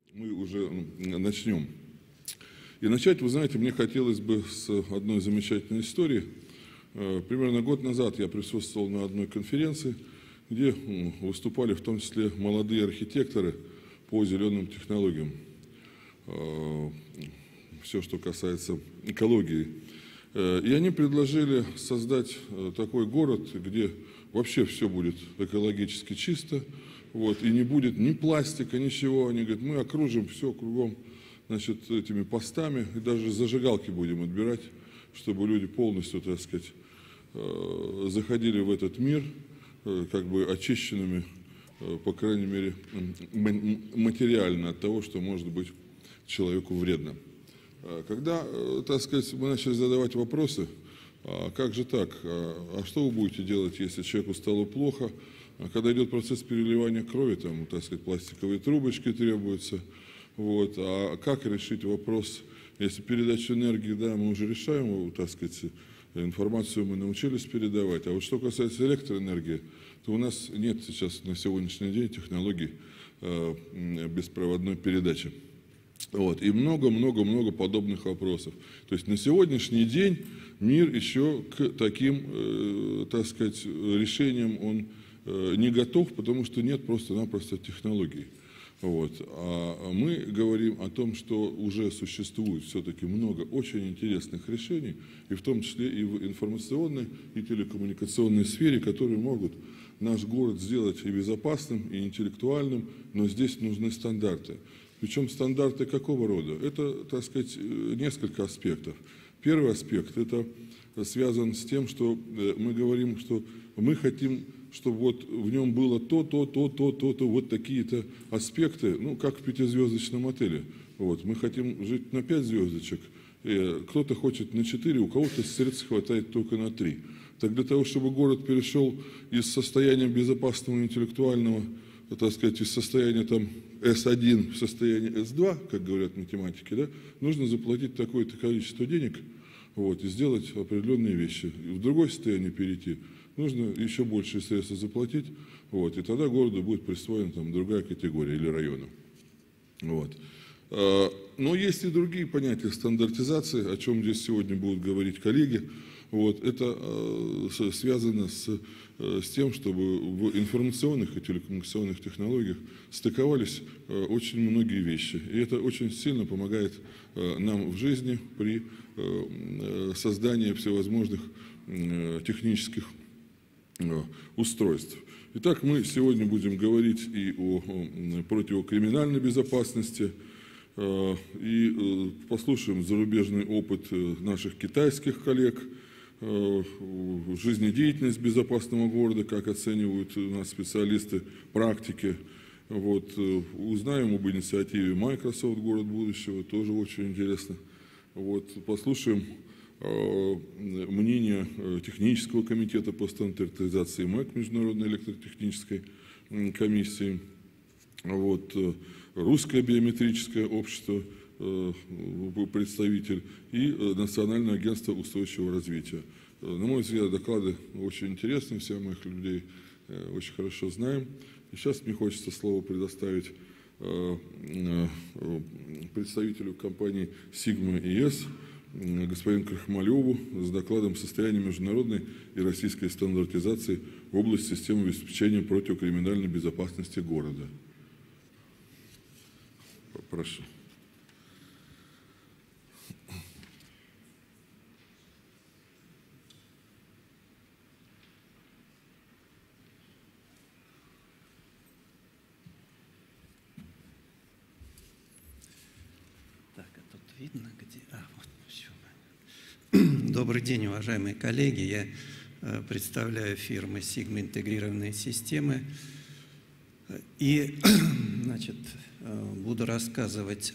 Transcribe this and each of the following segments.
Мы уже начнем. И начать, вы знаете, мне хотелось бы с одной замечательной истории. Примерно год назад я присутствовал на одной конференции, где выступали в том числе молодые архитекторы по зеленым технологиям. Все, что касается экологии. И они предложили создать такой город, где вообще все будет экологически чисто, вот, и не будет ни пластика, ничего. Они говорят, мы окружим все кругом, значит, этими постами, и даже зажигалки будем отбирать, чтобы люди полностью, так сказать, заходили в этот мир, как бы очищенными, по крайней мере, материально от того, что может быть человеку вредно. Когда, так сказать, мы начали задавать вопросы, а как же так, а что вы будете делать, если человеку стало плохо, когда идет процесс переливания крови, там, так сказать, пластиковые трубочки требуются, вот, а как решить вопрос, если передачу энергии, да, мы уже решаем, так сказать, информацию мы научились передавать, а вот что касается электроэнергии, то у нас нет сейчас на сегодняшний день технологий беспроводной передачи. Вот, и много-много-много подобных вопросов. То есть на сегодняшний день мир еще к таким, так сказать, решениям он не готов, потому что нет просто-напросто технологий. Вот. А мы говорим о том, что уже существует все-таки много очень интересных решений, и в том числе и в информационной, и телекоммуникационной сфере, которые могут наш город сделать и безопасным, и интеллектуальным, но здесь нужны стандарты. Причем стандарты какого рода? Это, так сказать, несколько аспектов. Первый аспект – это связан с тем, что мы говорим, что мы хотим, чтобы вот в нем было то, вот такие-то аспекты, ну, как в пятизвездочном отеле. Вот. Мы хотим жить на 5 звездочек, кто-то хочет на 4, у кого-то средств хватает только на 3. Так для того, чтобы город перешел из состояния безопасного интеллектуального, так сказать, из состояния там S1 в состояние S2, как говорят математики, да, нужно заплатить такое-то количество денег, вот, и сделать определенные вещи. И в другое состояние перейти нужно еще большие средства заплатить, вот, и тогда городу будет присвоена там другая категория или району. Вот. Но есть и другие понятия стандартизации, о чем здесь сегодня будут говорить коллеги. Вот, это связано с тем, чтобы в информационных и телекоммуникационных технологиях стыковались очень многие вещи. И это очень сильно помогает нам в жизни при создании всевозможных технических устройств. Итак, мы сегодня будем говорить и о противокриминальной безопасности, и послушаем зарубежный опыт наших китайских коллег, жизнедеятельность безопасного города, как оценивают у нас специалисты практики. Вот, узнаем об инициативе Microsoft «Город будущего», тоже очень интересно. Вот, послушаем мнение технического комитета по стандартизации МЭК, Международной электротехнической комиссии, вот, Русское биометрическое общество, представитель, и Национальное агентство устойчивого развития. На мой взгляд, доклады очень интересные, всех моих людей очень хорошо знаем. И сейчас мне хочется слово предоставить представителю компании Sigma ES, господину Крахмалеву, с докладом «Состояние международной и российской стандартизации в области системы обеспечения противокриминальной безопасности города». Прошу. Так, а тут видно, где? Вот, все. Добрый день, уважаемые коллеги. Я представляю фирму Sigma Интегрированные системы. И, значит, буду рассказывать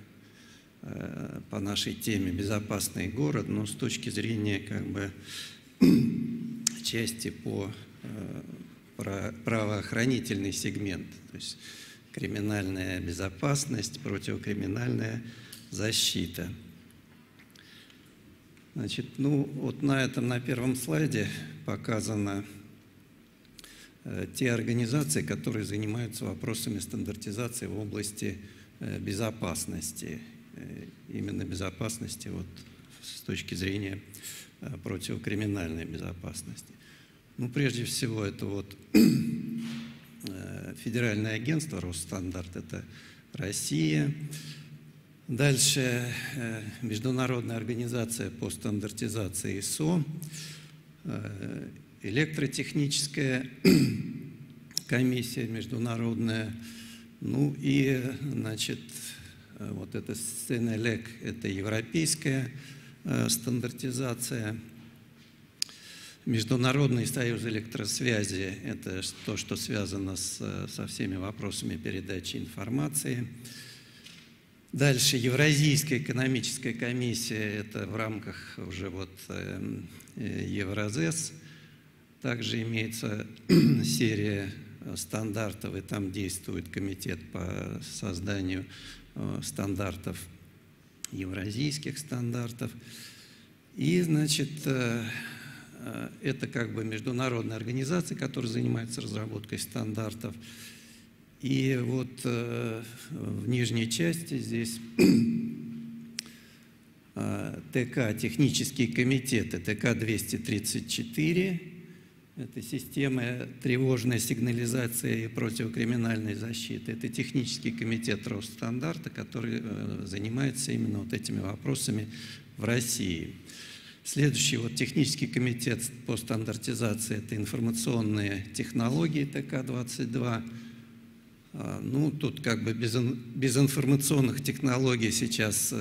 по нашей теме «Безопасный город», но с точки зрения как бы части по правоохранительный сегмент, то есть криминальная безопасность, противокриминальная защита. Значит, ну вот на первом слайде показано те организации, которые занимаются вопросами стандартизации в области безопасности, именно безопасности вот, с точки зрения противокриминальной безопасности. Ну, прежде всего, это вот Федеральное агентство Росстандарт, это Россия. Дальше Международная организация по стандартизации ИСО, электротехническая комиссия международная, ну и, значит, вот это СНЭЛЕК, это европейская стандартизация. Международный союз электросвязи – это то, что связано со всеми вопросами передачи информации. Дальше Евразийская экономическая комиссия – это в рамках уже вот Евразес. Также имеется серия стандартов, и там действует комитет по созданию стандартов, евразийских стандартов. И, значит, это как бы международная организация, которая занимается разработкой стандартов. И вот в нижней части здесь ТК, технические комитеты, ТК-234, это система тревожной сигнализации и противокриминальной защиты. Это технический комитет Росстандарта, который занимается именно вот этими вопросами в России. Следующий вот технический комитет по стандартизации – это информационные технологии ТК-22. Ну, тут как бы без информационных технологий сейчас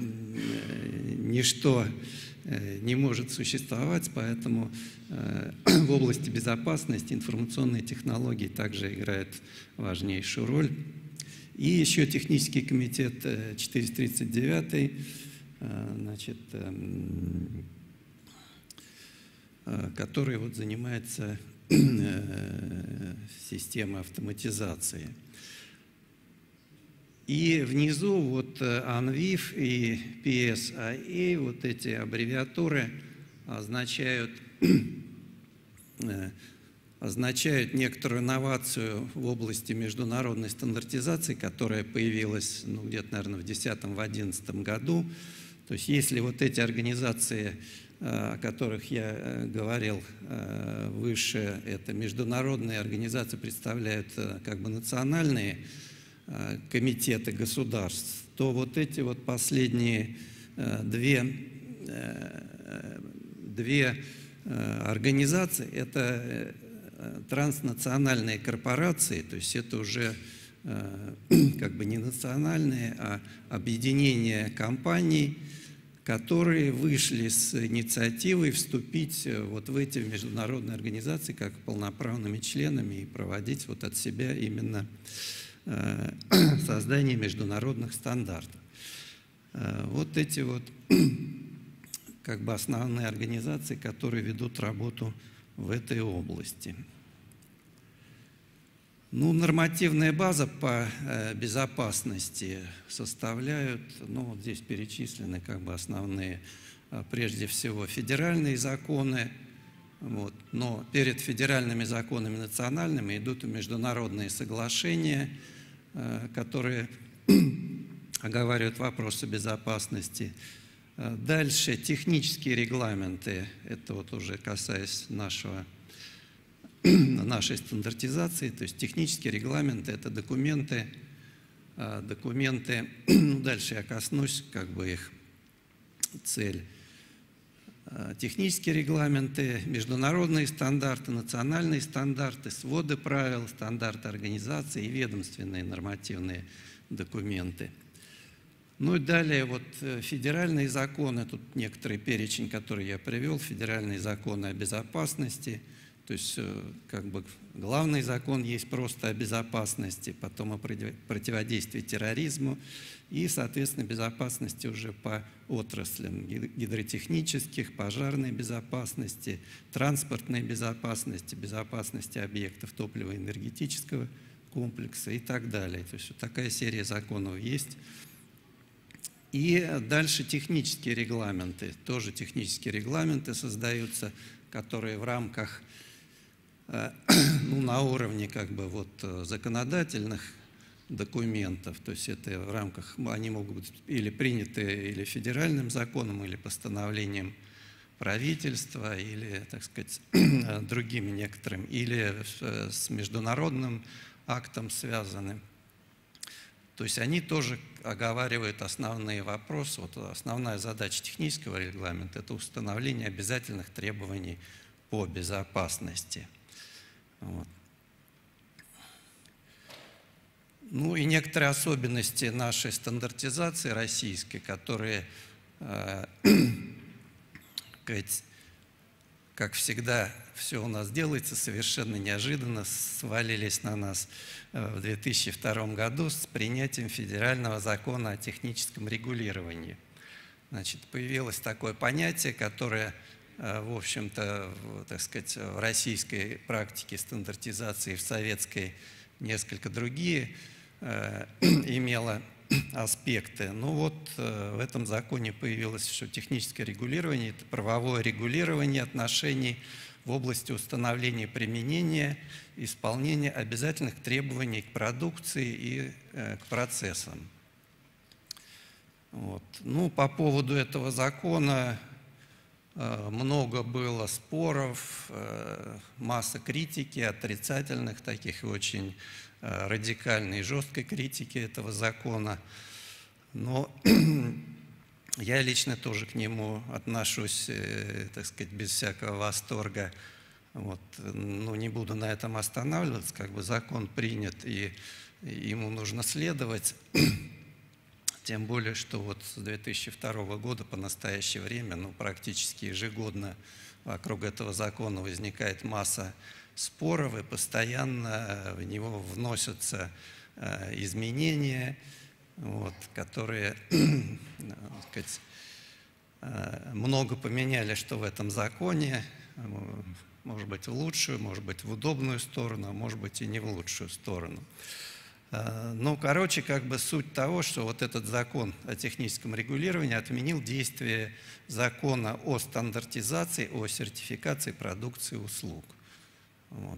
ничто не может существовать, поэтому в области безопасности информационные технологии также играют важнейшую роль. И еще технический комитет 439, значит, который вот занимается системой автоматизации. И внизу вот ANVIF и PSIA, вот эти аббревиатуры означают некоторую инновацию в области международной стандартизации, которая появилась ну, где-то, наверное, в 2010-2011 году. То есть если вот эти организации, о которых я говорил выше, это международные организации, представляют как бы национальные комитеты государств, то вот эти вот последние две организации – это транснациональные корпорации, то есть это уже как бы не национальные, а объединения компаний, которые вышли с инициативой вступить вот в эти международные организации как полноправными членами и проводить вот от себя именно создание международных стандартов. Вот эти вот как бы основные организации, которые ведут работу в этой области. Ну, нормативная база по безопасности составляют, ну, вот здесь перечислены как бы основные, прежде всего, федеральные законы, вот, но перед федеральными законами национальными идут международные соглашения, которые оговаривают вопросы безопасности. Дальше технические регламенты, это вот уже касаясь нашей стандартизации, то есть технические регламенты – это документы, ну, дальше я коснусь как бы их цель. Технические регламенты, международные стандарты, национальные стандарты, своды правил, стандарты организации и ведомственные нормативные документы. Ну и далее вот федеральные законы, тут некоторый перечень, который я привел, федеральные законы о безопасности, то есть как бы главный закон есть просто о безопасности, потом о противодействии терроризму и, соответственно, безопасности уже по отраслям гидротехнических, пожарной безопасности, транспортной безопасности, безопасности объектов топливо-энергетического комплекса и так далее. То есть вот такая серия законов есть. И дальше технические регламенты. Тоже технические регламенты создаются, которые в рамках, ну, на уровне как бы вот законодательных документов. То есть это в рамках, они могут быть или приняты или федеральным законом, или постановлением правительства, или, так сказать, другими некоторыми, или с международным актом связаны. То есть они тоже оговаривают основные вопросы. Вот основная задача технического регламента – это установление обязательных требований по безопасности. Вот. Ну и некоторые особенности нашей стандартизации российской, которые, как всегда, все у нас делается совершенно неожиданно, свалились на нас в 2002 году с принятием федерального закона о техническом регулировании. Значит, появилось такое понятие, которое, в общем-то, так сказать, в российской практике стандартизации, в советской несколько другие имело аспекты. Ну вот в этом законе появилось, что техническое регулирование – это правовое регулирование отношений в области установления, применения, исполнения обязательных требований к продукции и к процессам. Вот. Ну, по поводу этого закона много было споров, масса критики, отрицательных таких и очень радикальной и жесткой критики этого закона. Но я лично тоже к нему отношусь, так сказать, без всякого восторга. Вот. Ну, не буду на этом останавливаться, как бы закон принят, и ему нужно следовать. Тем более, что вот с 2002 года по настоящее время, ну, практически ежегодно вокруг этого закона возникает масса споров, и постоянно в него вносятся изменения, вот, которые, так сказать, много поменяли, что в этом законе, может быть, в лучшую, может быть, в удобную сторону, а может быть, и не в лучшую сторону. Ну, короче, как бы суть того, что вот этот закон о техническом регулировании отменил действие закона о стандартизации, о сертификации продукции и услуг. Вот.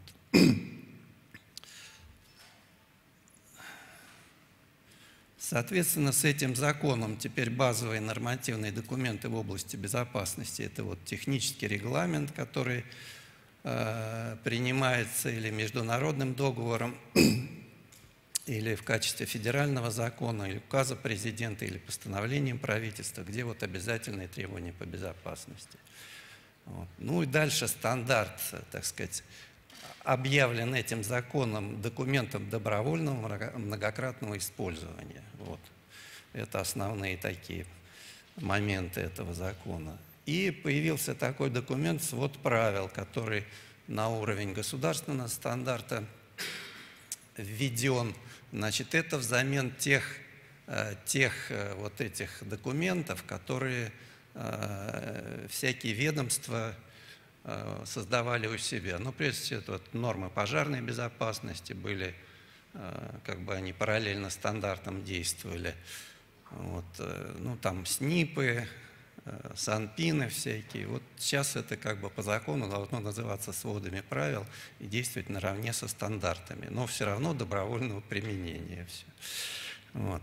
Соответственно, с этим законом теперь базовые нормативные документы в области безопасности – это вот технический регламент, который принимается или международным договором, или в качестве федерального закона, или указа президента, или постановлением правительства, где вот обязательные требования по безопасности. Вот. Ну и дальше стандарт, так сказать, объявлен этим законом документом добровольного многократного использования. Вот. Это основные такие моменты этого закона. И появился такой документ «Свод правил», который на уровень государственного стандарта введен. Значит, это взамен тех вот этих документов, которые всякие ведомства создавали у себя. Ну, прежде всего, это вот нормы пожарной безопасности были, как бы они параллельно стандартам действовали. Вот, ну, там СНИПы, санпины всякие. Вот сейчас это как бы по закону должно называться сводами правил и действовать наравне со стандартами, но все равно добровольного применения. Все. Вот.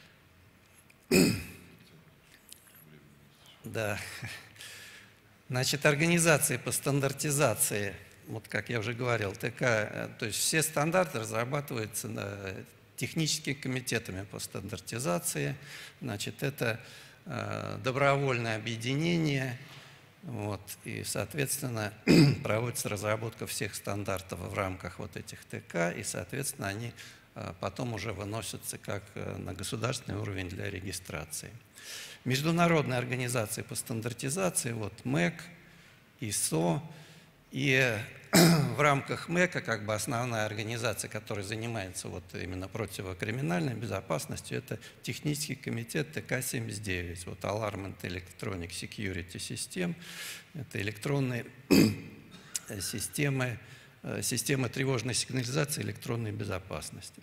Да. Значит, организации по стандартизации, вот как я уже говорил, ТК, то есть все стандарты разрабатываются техническими комитетами по стандартизации. Значит, это добровольное объединение, вот, и, соответственно, проводится разработка всех стандартов в рамках вот этих ТК, и, соответственно, они потом уже выносятся как на государственный уровень для регистрации. Международные организации по стандартизации, вот МЭК, ИСО, и в рамках МЭКа как бы основная организация, которая занимается вот именно противокриминальной безопасностью, это технический комитет ТК-79, вот Alarm and Electronic Security System, это электронные системы тревожной сигнализации электронной безопасности.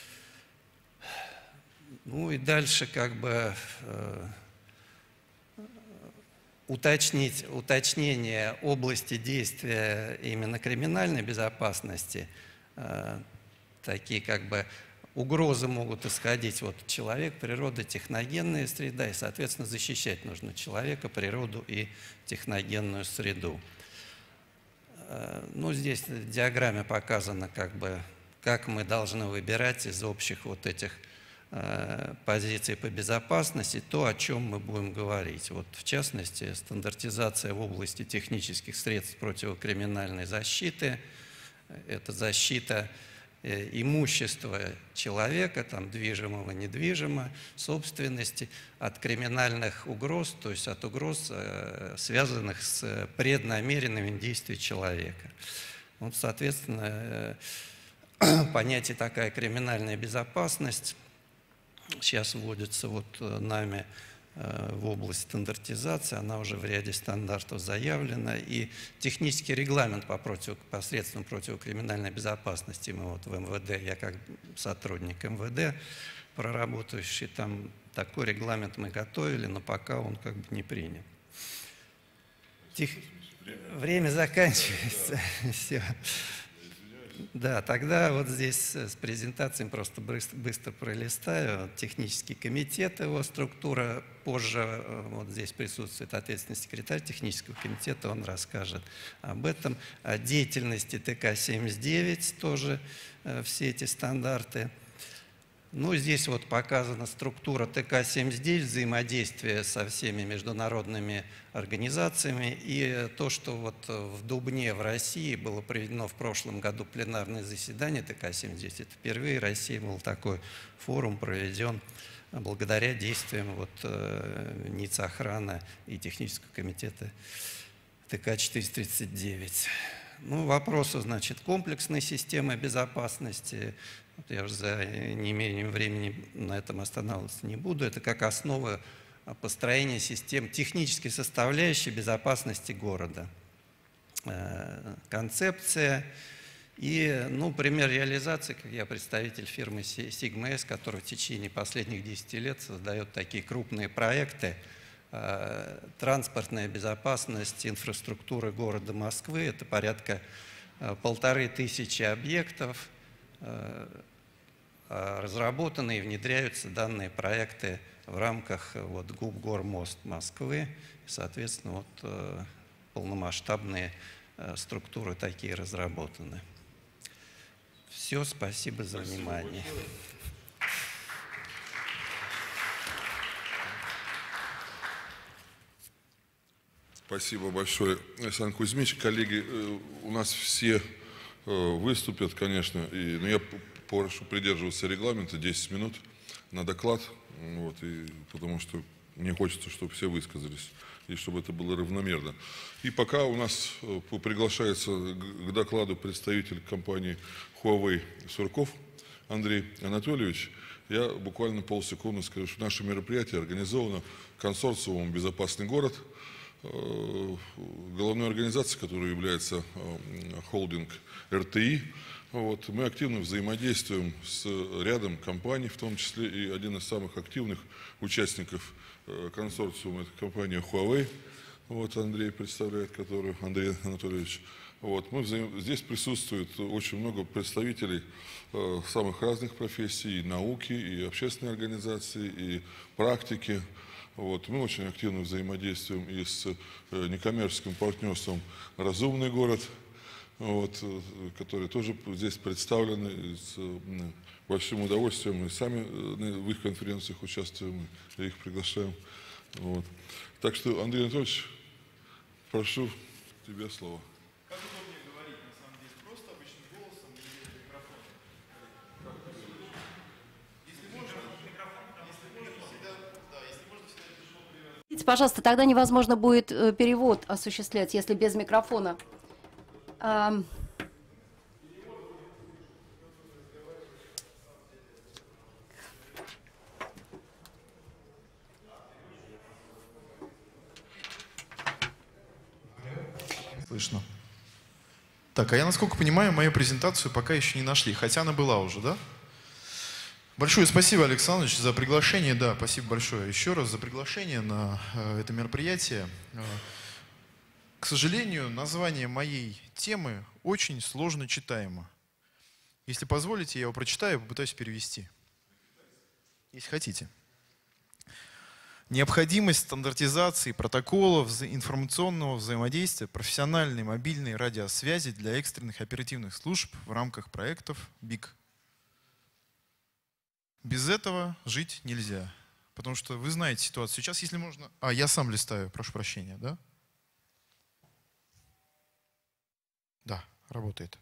Ну и дальше как бы уточнение области действия именно криминальной безопасности, такие как бы угрозы могут исходить вот человек, природа, техногенная среда, и, соответственно, защищать нужно человека, природу и техногенную среду. Ну, здесь в диаграмме показано, как мы должны выбирать из общих вот этих позиций по безопасности то, о чем мы будем говорить. Вот, в частности, стандартизация в области технических средств противокриминальной защиты. Это защита имущества человека, там, движимого, недвижимого, собственности, от криминальных угроз, то есть от угроз, связанных с преднамеренными действиями человека. Вот, соответственно, понятие такая криминальная безопасность сейчас вводится вот нами в область стандартизации, она уже в ряде стандартов заявлена, и технический регламент по средствам противокриминальной безопасности, мы вот в МВД, я как сотрудник МВД, проработающий там, такой регламент мы готовили, но пока он как бы не принят. Время заканчивается. Все. Да, тогда вот здесь с презентацией просто быстро пролистаю. Технический комитет, его структура. Позже вот здесь присутствует ответственный секретарь технического комитета, он расскажет об этом. О деятельности ТК-79 тоже все эти стандарты. Ну, здесь вот показана структура ТК-79, взаимодействие со всеми международными организациями. И то, что вот в Дубне в России было проведено в прошлом году пленарное заседание ТК-79, это впервые в России был такой форум проведен благодаря действиям вот НИЦ-охраны и технического комитета ТК-439. Ну, вопросы, значит, комплексной системы безопасности. Вот я уже за неимением времени на этом останавливаться не буду. Это как основа построения систем технической составляющей безопасности города. Концепция и, ну, пример реализации, как я представитель фирмы Sigma S, которая в течение последних 10 лет создает такие крупные проекты. Транспортная безопасность инфраструктуры города Москвы. Это порядка 1500 объектов. Разработаны и внедряются данные проекты в рамках вот, ГУП «Гормост» Москвы. Соответственно, вот, полномасштабные структуры такие разработаны. Все, спасибо за внимание. Спасибо большое, Александр Кузьмич. Коллеги, у нас все выступят, конечно, но я прошу придерживаться регламента, 10 минут на доклад, вот, потому что мне хочется, чтобы все высказались, и чтобы это было равномерно. И пока у нас приглашается к докладу представитель компании Huawei Сурков Андрей Анатольевич, я буквально полсекунды скажу, что наше мероприятие организовано консорциумом «Безопасный город», головной организацией, которая является холдинг РТИ. Вот. Мы активно взаимодействуем с рядом компаний, в том числе и один из самых активных участников консорциума, это компания Huawei. Вот Андрей представляет, которую, Андрей Анатольевич. Вот. Здесь присутствует очень много представителей самых разных профессий, и науки, и общественной организации, и практики. Вот. Мы очень активно взаимодействуем и с некоммерческим партнерством «Разумный город», вот, которые тоже здесь представлены с большим удовольствием. Мы сами в их конференциях участвуем, и их приглашаем. Вот. Так что, Андрей Анатольевич, прошу тебе слово. Как удобнее говорить, на самом деле, просто обычным голосом или микрофоном? Если можно, микрофон, если можно, всегда, да, если можно, всегда. Пожалуйста, тогда невозможно будет перевод осуществлять, если без микрофона. Слышно. Так, а я, насколько понимаю, мою презентацию пока еще не нашли, хотя она была уже, да? Большое спасибо, Александрович, за приглашение. Да, спасибо большое еще раз за приглашение на это мероприятие. К сожалению, название моей темы очень сложно читаемо. Если позволите, я его прочитаю и попытаюсь перевести. Если хотите. Необходимость стандартизации протоколов информационного взаимодействия профессиональной мобильной радиосвязи для экстренных оперативных служб в рамках проектов БИК. Без этого жить нельзя. Потому что вы знаете ситуацию. Сейчас, если можно... я сам листаю, прошу прощения, да? Да, работает.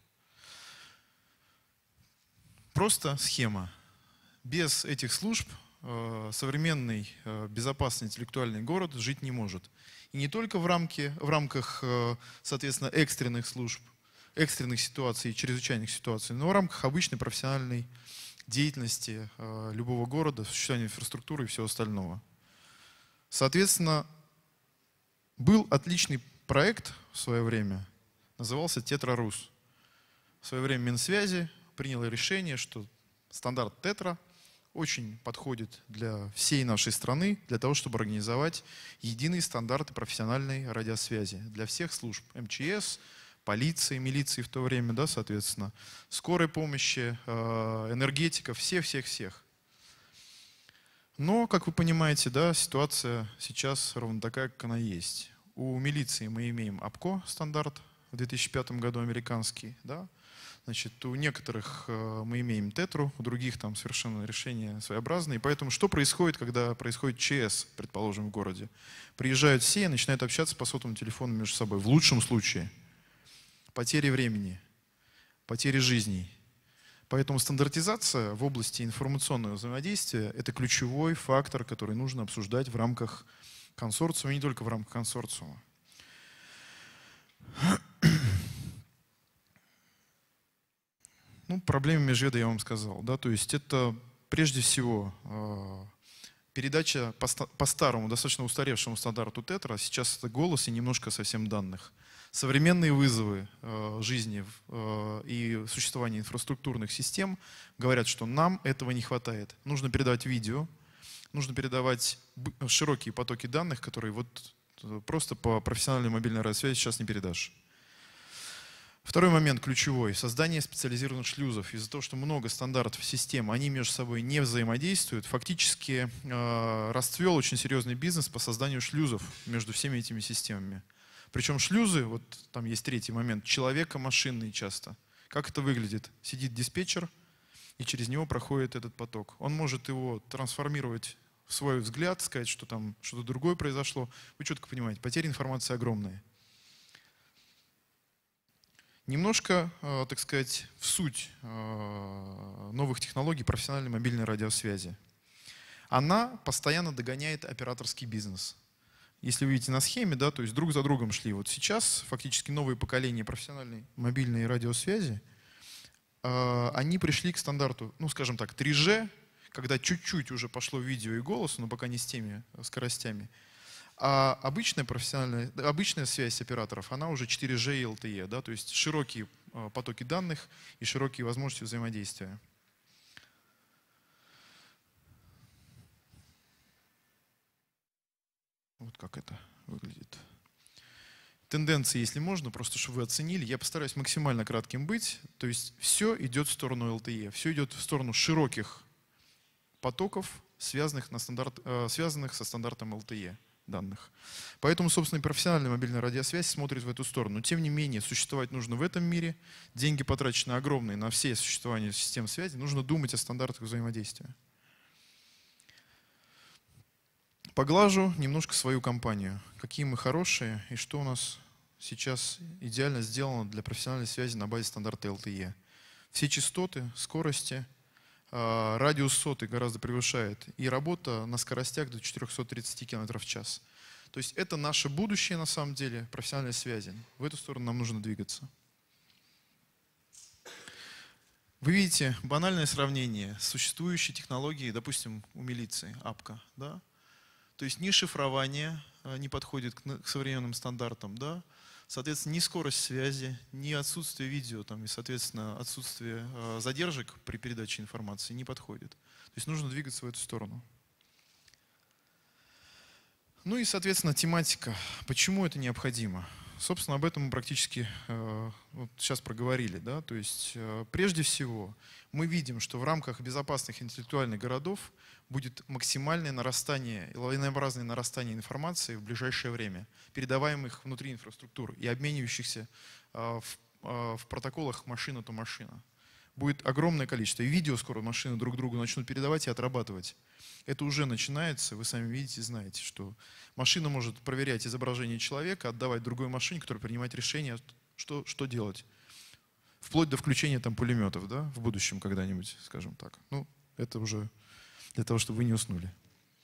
Просто схема. Без этих служб современный безопасный интеллектуальный город жить не может. И не только в рамках, соответственно, экстренных служб, экстренных ситуаций и чрезвычайных ситуаций, но в рамках обычной профессиональной деятельности любого города, существования инфраструктуры и всего остального. Соответственно, был отличный проект в свое время, назывался Тетра-Рус. В свое время Минсвязи приняло решение, что стандарт Тетра очень подходит для всей нашей страны, для того, чтобы организовать единые стандарты профессиональной радиосвязи для всех служб МЧС, полиции, милиции в то время, да, соответственно, скорой помощи, энергетиков, всех. Но, как вы понимаете, да, ситуация сейчас ровно такая, как она есть. У милиции мы имеем АПКО стандарт в 2005 году американский, да. Значит, у некоторых мы имеем Тетру, у других там совершенно решения своеобразные. И поэтому что происходит, когда происходит ЧС, предположим, в городе? Приезжают все и начинают общаться по сотовому телефону между собой. В лучшем случае потери времени, потери жизней. Поэтому стандартизация в области информационного взаимодействия – это ключевой фактор, который нужно обсуждать в рамках консорциума, и не только в рамках консорциума. Ну, проблемы Межведа я вам сказал. Да? То есть это прежде всего передача по старому, достаточно устаревшему стандарту Тетра. Сейчас это голос и немножко совсем данных. Современные вызовы жизни и существования инфраструктурных систем говорят, что нам этого не хватает. Нужно передавать видео, нужно передавать широкие потоки данных, которые вот просто по профессиональной мобильной радиосвязи сейчас не передашь. Второй момент ключевой – создание специализированных шлюзов. Из-за того, что много стандартов систем, они между собой не взаимодействуют, фактически расцвел очень серьезный бизнес по созданию шлюзов между всеми этими системами. Причем шлюзы, вот там есть третий момент, человека-машинные часто. Как это выглядит? Сидит диспетчер, и через него проходит этот поток. Он может его трансформировать в свой взгляд, сказать, что там что-то другое произошло. Вы четко понимаете, потери информации огромные. Немножко, так сказать, в суть новых технологий профессиональной мобильной радиосвязи. Она постоянно догоняет операторский бизнес. Если вы видите на схеме, да, то есть друг за другом шли. Вот сейчас фактически новые поколения профессиональной мобильной радиосвязи, они пришли к стандарту, ну, скажем так, 3G, когда чуть-чуть уже пошло видео и голос, но пока не с теми скоростями. А обычная связь операторов, она уже 4G и LTE, да, то есть широкие потоки данных и широкие возможности взаимодействия. Вот как это выглядит. Тенденции, если можно, просто чтобы вы оценили, я постараюсь максимально кратким быть. То есть все идет в сторону LTE, все идет в сторону широких потоков, связанных со стандартом LTE данных. Поэтому, собственно, профессиональная мобильная радиосвязь смотрит в эту сторону. Но, тем не менее, существовать нужно в этом мире. Деньги потрачены огромные на все существование систем связи. Нужно думать о стандартах взаимодействия. Поглажу немножко свою компанию. Какие мы хорошие и что у нас сейчас идеально сделано для профессиональной связи на базе стандарта LTE. Все частоты, скорости, радиус соты гораздо превышает. И работа на скоростях до 430 км в час. То есть это наше будущее на самом деле профессиональной связи. В эту сторону нам нужно двигаться. Вы видите банальное сравнение с существующей технологией, допустим, у милиции, АПКО. Да? То есть ни шифрование не подходит к современным стандартам, да? Соответственно, ни скорость связи, ни отсутствие видео, там, и, соответственно, отсутствие задержек при передаче информации не подходит. То есть нужно двигаться в эту сторону. Ну и, соответственно, тематика. Почему это необходимо? собственно, об этом мы практически вот сейчас проговорили. Да? То есть, прежде всего, мы видим, что в рамках безопасных интеллектуальных городов будет максимальное нарастание, лавинообразное нарастание информации в ближайшее время, передаваемых внутри инфраструктуры и обменивающихся в протоколах машина-то-машина. Будет огромное количество. И видео скоро машины друг другу начнут передавать и отрабатывать. Это уже начинается, вы сами видите, знаете, что машина может проверять изображение человека, отдавать другой машине, которая принимает решение, что делать. Вплоть до включения там пулеметов, да, в будущем когда-нибудь, скажем так. Ну, это уже для того, чтобы вы не уснули.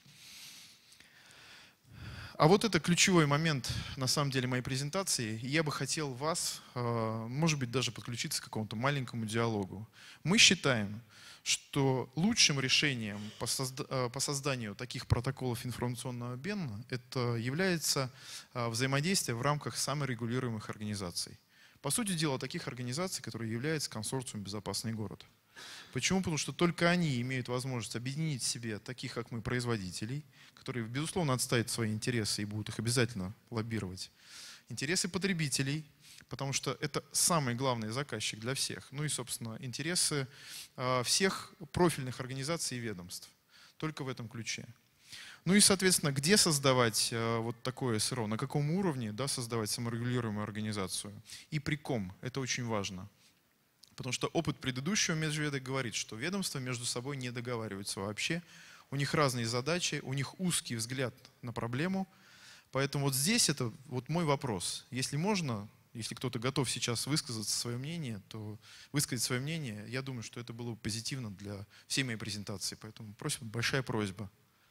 А вот это ключевой момент, на самом деле, моей презентации. Я бы хотел вас, может быть, даже подключиться к какому-то маленькому диалогу. Мы считаем, что лучшим решением по созданию таких протоколов информационного обмена это является взаимодействие в рамках саморегулируемых организаций. По сути дела, таких организаций, которые являются консорциумом «Безопасный город». Почему? Потому что только они имеют возможность объединить в себе таких, как мы, производителей, которые, безусловно, отставят свои интересы и будут их обязательно лоббировать. Интересы потребителей, потому что это самый главный заказчик для всех. Ну и, собственно, интересы всех профильных организаций и ведомств. Только в этом ключе. Ну и, соответственно, где создавать вот такое СРО, на каком уровне, да, создавать саморегулируемую организацию и при ком. Это очень важно. Потому что опыт предыдущего межведа говорит, что ведомства между собой не договариваются вообще. У них разные задачи, у них узкий взгляд на проблему. Поэтому вот здесь это вот мой вопрос. Если можно, если кто-то готов сейчас высказать свое мнение, то высказать свое мнение, я думаю, что это было бы позитивно для всей моей презентации. Поэтому просьба, большая просьба.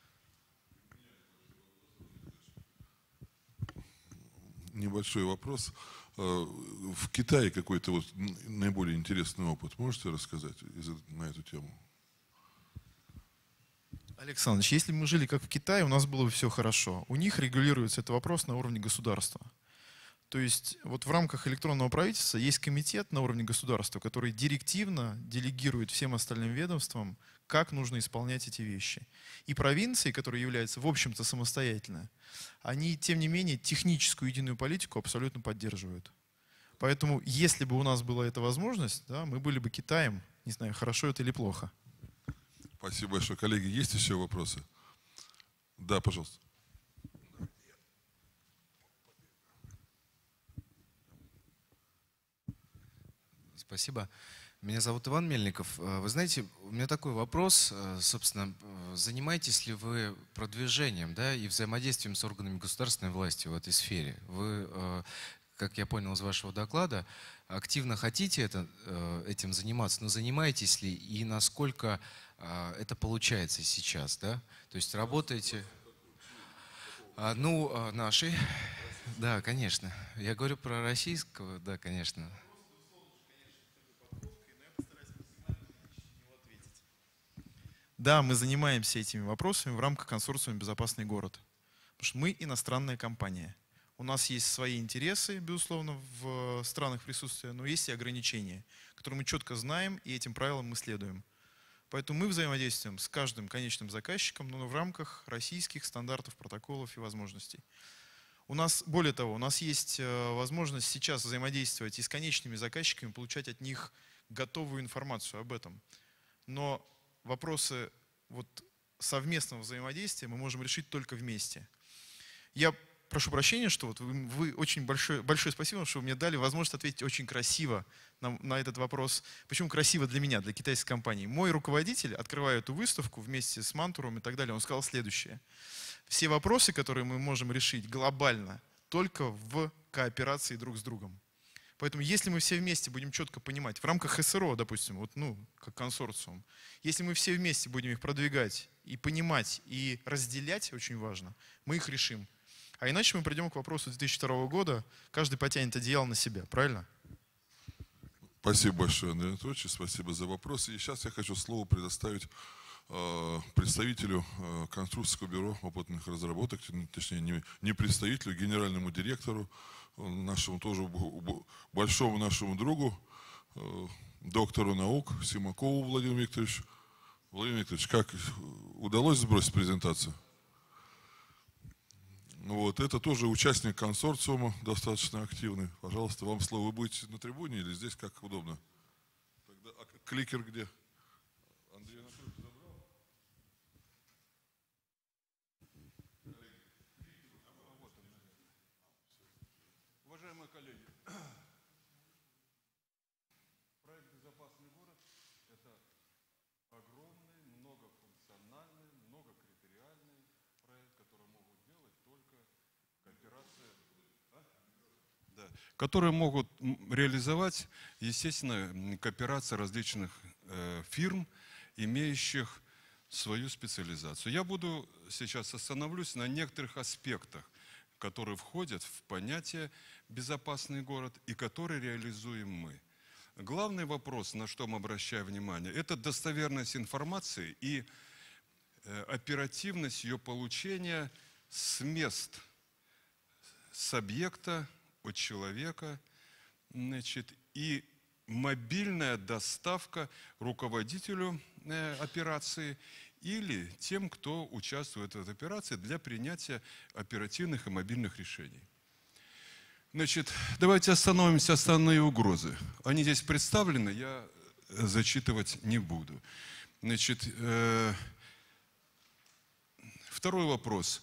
Небольшой вопрос. В Китае какой-то вот наиболее интересный опыт можете рассказать на эту тему? Александрович, если бы мы жили как в Китае, у нас было бы все хорошо. У них регулируется этот вопрос на уровне государства. То есть вот в рамках электронного правительства есть комитет на уровне государства, который директивно делегирует всем остальным ведомствам, как нужно исполнять эти вещи. И провинции, которые являются, в общем-то, самостоятельно, они, тем не менее, техническую единую политику абсолютно поддерживают. Поэтому, если бы у нас была эта возможность, да, мы были бы Китаем, не знаю, хорошо это или плохо. Спасибо большое. Коллеги, есть еще вопросы? Да, пожалуйста. Спасибо. Меня зовут Иван Мельников. Вы знаете, у меня такой вопрос, собственно, занимаетесь ли вы продвижением, да, и взаимодействием с органами государственной власти в этой сфере? Вы, как я понял из вашего доклада, активно хотите этим заниматься, но занимаетесь ли и насколько это получается сейчас, да? То есть работаете... Ну, нашей, да, конечно. Я говорю про российского, да, конечно. Да, мы занимаемся этими вопросами в рамках консорциума «Безопасный город». Потому что мы иностранная компания. У нас есть свои интересы, безусловно, в странах присутствия, но есть и ограничения, которые мы четко знаем, и этим правилам мы следуем. Поэтому мы взаимодействуем с каждым конечным заказчиком, но в рамках российских стандартов, протоколов и возможностей. У нас, более того, у нас есть возможность сейчас взаимодействовать и с конечными заказчиками, получать от них готовую информацию об этом. Но вопросы вот совместного взаимодействия мы можем решить только вместе. Я прошу прощения, что вот вы очень большое спасибо, что вы мне дали возможность ответить очень красиво на этот вопрос. Почему красиво для меня, для китайской компании? Мой руководитель, открывая эту выставку вместе с Мантуром и так далее, он сказал следующее. Все вопросы, которые мы можем решить глобально, только в кооперации друг с другом. Поэтому если мы все вместе будем четко понимать, в рамках СРО, допустим, вот, ну, как консорциум, если мы все вместе будем их продвигать и понимать, и разделять, очень важно, мы их решим. А иначе мы придем к вопросу 2002 года, каждый потянет одеяло на себя, правильно? Спасибо большое, Андрей Анатольевич, спасибо за вопросы. И сейчас я хочу слово предоставить представителю Конструкторского бюро опытных разработок, точнее не представителю, генеральному директору, нашему тоже большому нашему другу, доктору наук Симакову Владимиру Викторовичу. Владимир Викторович, как удалось сбросить презентацию? Вот, это тоже участник консорциума, достаточно активный. Пожалуйста, вам слово. Вы будете на трибуне или здесь, как удобно? Тогда, а кликер где? Андрей Анатольевич забрал? Уважаемые коллеги, проект «Безопасный город» – это огромный, многофункциональный, многокритериальный проект, который могут делать только кооперации, которые могут реализовать, естественно, кооперации различных фирм, имеющих свою специализацию. Я буду сейчас остановлюсь на некоторых аспектах, которые входят в понятие «безопасный город» и которые реализуем мы. Главный вопрос, на что мы обращаем внимание, это достоверность информации и оперативность ее получения с мест, с объекта, от человека, значит, и мобильная доставка руководителю операции или тем, кто участвует в этой операции для принятия оперативных и мобильных решений. Значит, давайте остановимся, основные угрозы. Они здесь представлены, я зачитывать не буду. Значит, второй вопрос.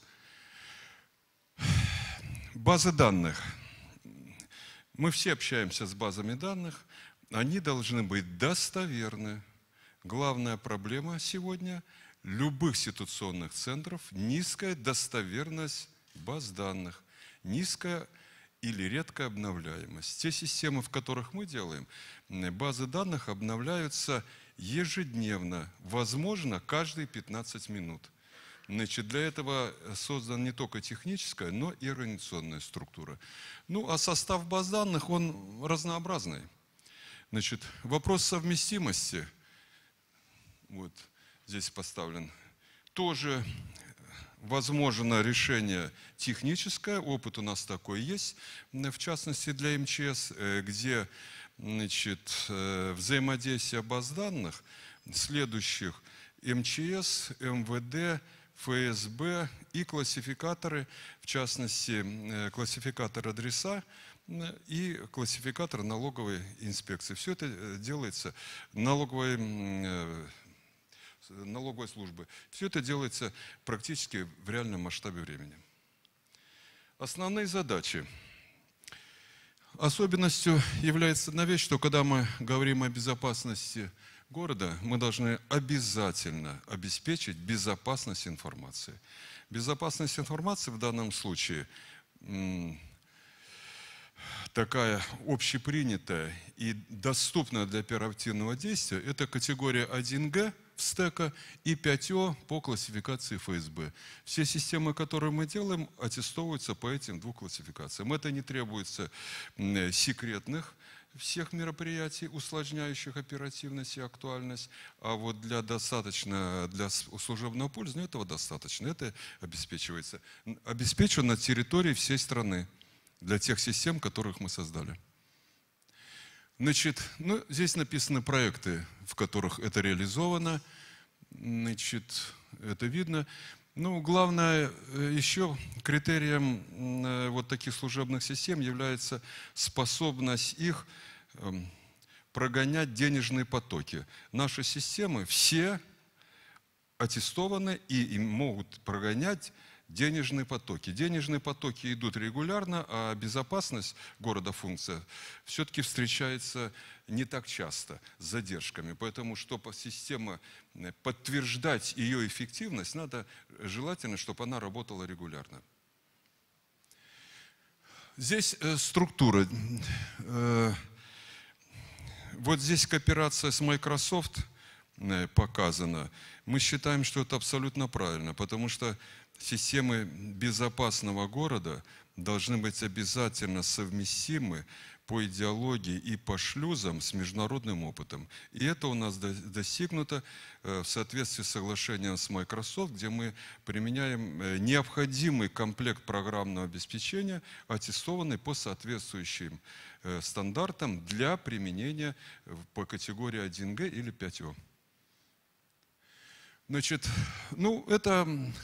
Базы данных. Мы все общаемся с базами данных, они должны быть достоверны. Главная проблема сегодня любых ситуационных центров – низкая достоверность баз данных, низкая или редкая обновляемость. Те системы, в которых мы делаем, базы данных обновляются ежедневно, возможно, каждые 15 минут. Значит, для этого создана не только техническая, но и организационная структура. Ну, а состав баз данных, он разнообразный. Значит, вопрос совместимости, вот здесь поставлен, тоже возможно решение техническое, опыт у нас такой есть, в частности для МЧС, где, значит, взаимодействие баз данных следующих: МЧС, МВД, ФСБ и классификаторы, в частности, классификатор адреса и классификатор налоговой инспекции. Все это делается налоговой службы. Все это делается практически в реальном масштабе времени. Основные задачи. Особенностью является одна вещь, что когда мы говорим о безопасности города, мы должны обязательно обеспечить безопасность информации. Безопасность информации в данном случае такая общепринятая и доступная для оперативного действия – это категория 1Г в стека и 5О по классификации ФСБ. Все системы, которые мы делаем, аттестовываются по этим двум классификациям. Это не требуется секретных всех мероприятий, усложняющих оперативность и актуальность, а вот для служебного пользования этого достаточно. Это обеспечивается. Обеспечено на территории всей страны для тех систем, которых мы создали. Значит, ну, здесь написаны проекты, в которых это реализовано. Значит, это видно. Ну, главное, еще критерием вот таких служебных систем является способность их прогонять денежные потоки. Наши системы все аттестованы и могут прогонять денежные потоки. Денежные потоки идут регулярно, а безопасность города, функция, все-таки встречается не так часто, с задержками. Поэтому, чтобы система подтверждать ее эффективность, надо желательно, чтобы она работала регулярно. Здесь структура. Вот здесь кооперация с Microsoft показана. Мы считаем, что это абсолютно правильно, потому что системы безопасного города должны быть обязательно совместимы по идеологии и по шлюзам с международным опытом. И это у нас достигнуто в соответствии с соглашением с Microsoft, где мы применяем необходимый комплект программного обеспечения, аттестованный по соответствующим стандартам для применения по категории 1Г или 5О. Значит, ну, это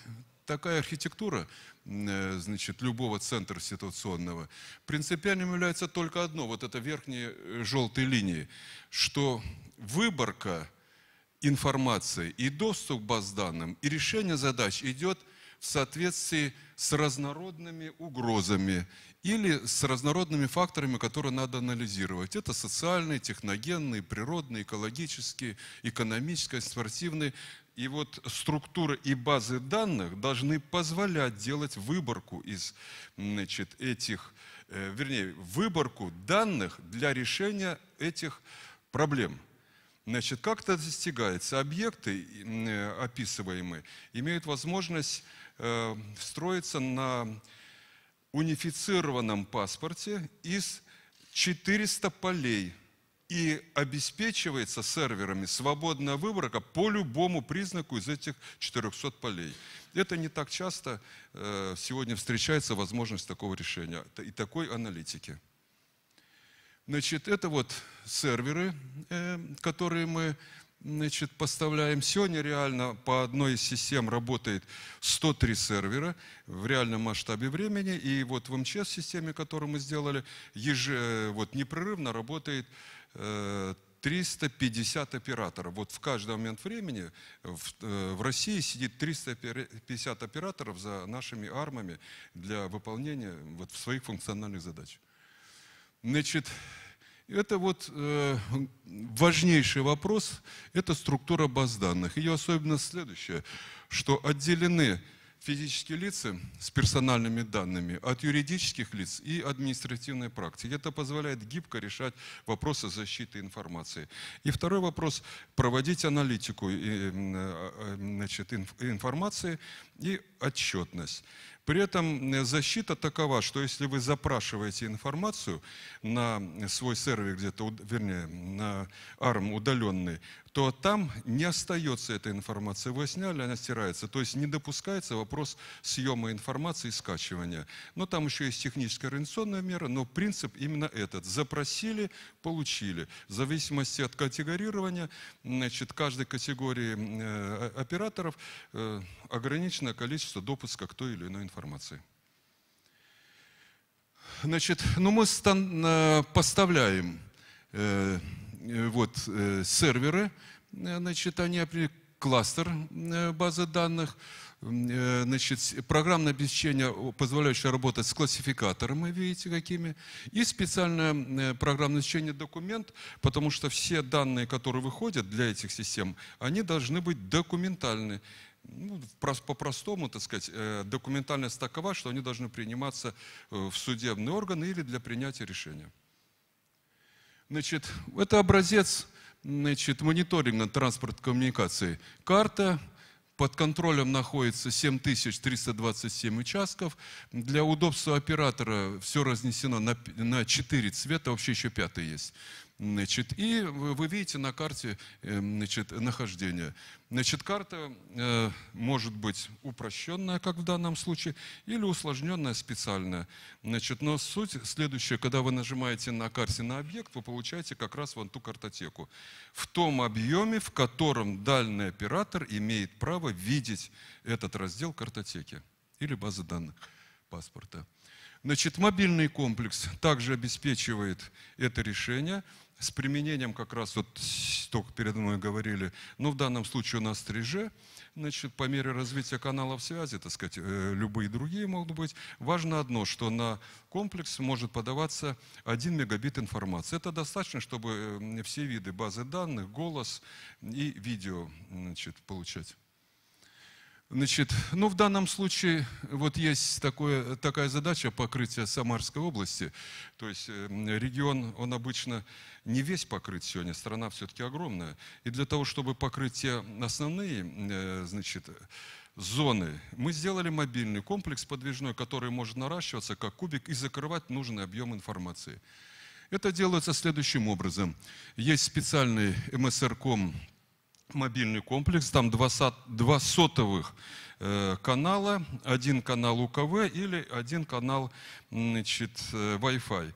такая архитектура, значит, любого центра ситуационного, принципиальным является только одно, вот это верхние желтые линии, что выборка информации и доступ к баз данным, и решение задач идет в соответствии с разнородными угрозами или с разнородными факторами, которые надо анализировать. Это социальные, техногенные, природные, экологические, экономические, спортивные. И вот структура и базы данных должны позволять делать выборку из, значит, этих, вернее, выборку данных для решения этих проблем. Значит, как это достигается? Объекты, описываемые, имеют возможность строиться на унифицированном паспорте из 400 полей и обеспечивается серверами свободная выборка по любому признаку из этих 400 полей. Это не так часто сегодня встречается возможность такого решения и такой аналитики. Значит, это вот серверы, которые мы, значит, поставляем. Сегодня реально по одной из систем работает 103 сервера в реальном масштабе времени. И вот в МЧС-системе, которую мы сделали, вот непрерывно работает 350 операторов. Вот в каждый момент времени в России сидит 350 операторов за нашими армами для выполнения вот своих функциональных задач. Значит, это вот важнейший вопрос, это структура баз данных. Ее особенность следующая, что отделены физические лица с персональными данными от юридических лиц и административной практики. Это позволяет гибко решать вопросы защиты информации. И второй вопрос – проводить аналитику значит, информации и отчетность. При этом защита такова, что если вы запрашиваете информацию на свой сервер где-то, вернее, на ARM удаленный, то там не остается эта информация. Вы сняли, она стирается. То есть не допускается вопрос съема информации и скачивания. Но там еще есть техническая организационная мера, но принцип именно этот. Запросили, получили. В зависимости от категорирования, значит, каждой категории операторов ограниченное количество допуска к той или иной информации. Значит, ну мы поставляем вот серверы, значит, они кластер базы данных, значит, программное обеспечение, позволяющее работать с классификаторами, видите, какими, и специальное программное обеспечение документ, потому что все данные, которые выходят для этих систем, они должны быть документальны. Ну, по-простому, так сказать, документальность такова, что они должны приниматься в судебные органы или для принятия решения. Значит, это образец, значит, мониторинга транспортной коммуникации. Карта. Под контролем находится 7327 участков. Для удобства оператора все разнесено на 4 цвета, вообще еще 5-й есть. Значит, и вы видите на карте, значит, нахождение. Значит, карта может быть упрощенная, как в данном случае, или усложненная специальная. Значит, но суть следующая: когда вы нажимаете на карте на объект, вы получаете как раз вон ту картотеку. В том объеме, в котором дальний оператор имеет право видеть этот раздел картотеки или базы данных паспорта. Значит, мобильный комплекс также обеспечивает это решение с применением, как раз вот только перед мной говорили, но в данном случае у нас 3G, значит, по мере развития каналов связи, так сказать, любые другие могут быть. Важно одно, что на комплекс может подаваться 1 мегабит информации. Это достаточно, чтобы все виды базы данных, голос и видео, значит, получать. Значит, ну, в данном случае вот есть такая задача покрытия Самарской области. То есть регион, он обычно не весь покрыт сегодня, страна все-таки огромная. И для того, чтобы покрыть те основные, значит, зоны, мы сделали мобильный комплекс подвижной, который может наращиваться как кубик и закрывать нужный объем информации. Это делается следующим образом. Есть специальный МСРКом мобильный комплекс, там 2 сотовых канала, 1 канал УКВ или 1 канал, значит, Wi-Fi.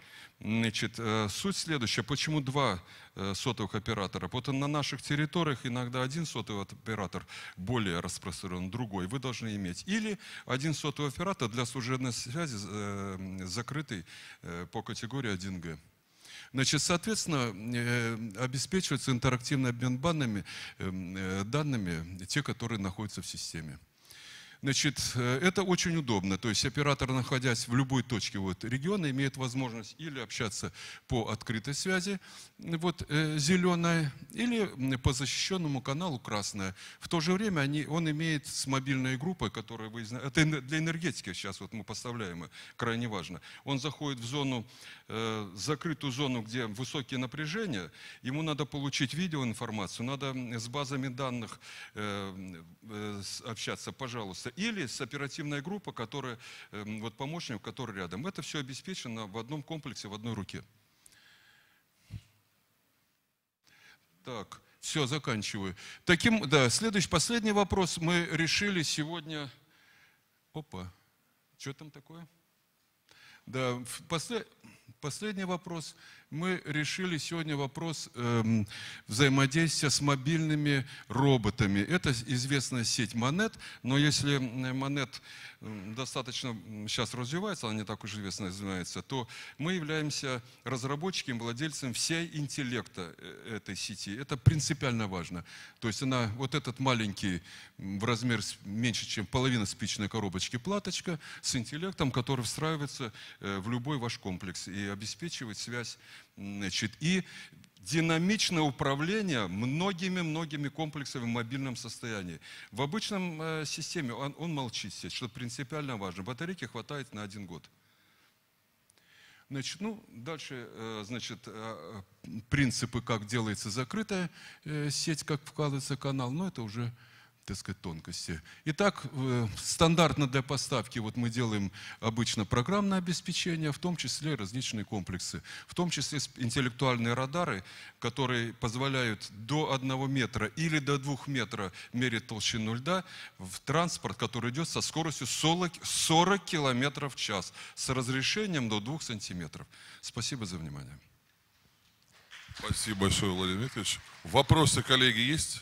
Значит, суть следующая. Почему два сотовых оператора? Вот на наших территориях иногда один сотовый оператор более распространен, другой вы должны иметь. Или один сотовый оператор для служебной связи закрытый по категории 1Г. Значит, соответственно, обеспечивается интерактивный обмен данными, те, которые находятся в системе. Значит, это очень удобно. То есть оператор, находясь в любой точке региона, имеет возможность или общаться по открытой связи, зеленая, или по защищенному каналу красная. В то же время он имеет с мобильной группой, которая, вы знаете, это для энергетики сейчас мы поставляем, крайне важно. Он заходит в зону, закрытую зону, где высокие напряжения, ему надо получить видеоинформацию, надо с базами данных общаться, пожалуйста. Или с оперативной группой, которая, помощник, который рядом. Это все обеспечено в одном комплексе, в одной руке. Так, все, заканчиваю. Следующий, последний вопрос. Мы решили сегодня... Опа, что там такое? Да, последний вопрос. Мы решили сегодня вопрос взаимодействия с мобильными роботами. Это известная сеть Монет, но если Монет достаточно сейчас развивается, она не так уж известно развивается, то мы являемся разработчиками, владельцем всей интеллекта этой сети. Это принципиально важно. То есть она, этот маленький, в размер меньше, чем половина спичной коробочки платочка с интеллектом, который встраивается в любой ваш комплекс и обеспечивает связь, и динамичное управление многими комплексами в мобильном состоянии. В обычном системе он молчит, что принципиально важно. Батарейки хватает на 1 год. Значит, дальше, принципы, как делается закрытая сеть, как вкладывается канал, но это уже, так сказать, тонкости. Итак, стандартно для поставки мы делаем обычно программное обеспечение, в том числе различные комплексы, в том числе интеллектуальные радары, которые позволяют до 1 метра или до 2 метров мерить толщину льда в транспорт, который идет со скоростью 40 километров в час, с разрешением до 2 сантиметров. Спасибо за внимание. Спасибо большое, Владимир Дмитриевич. Вопросы, коллеги, есть?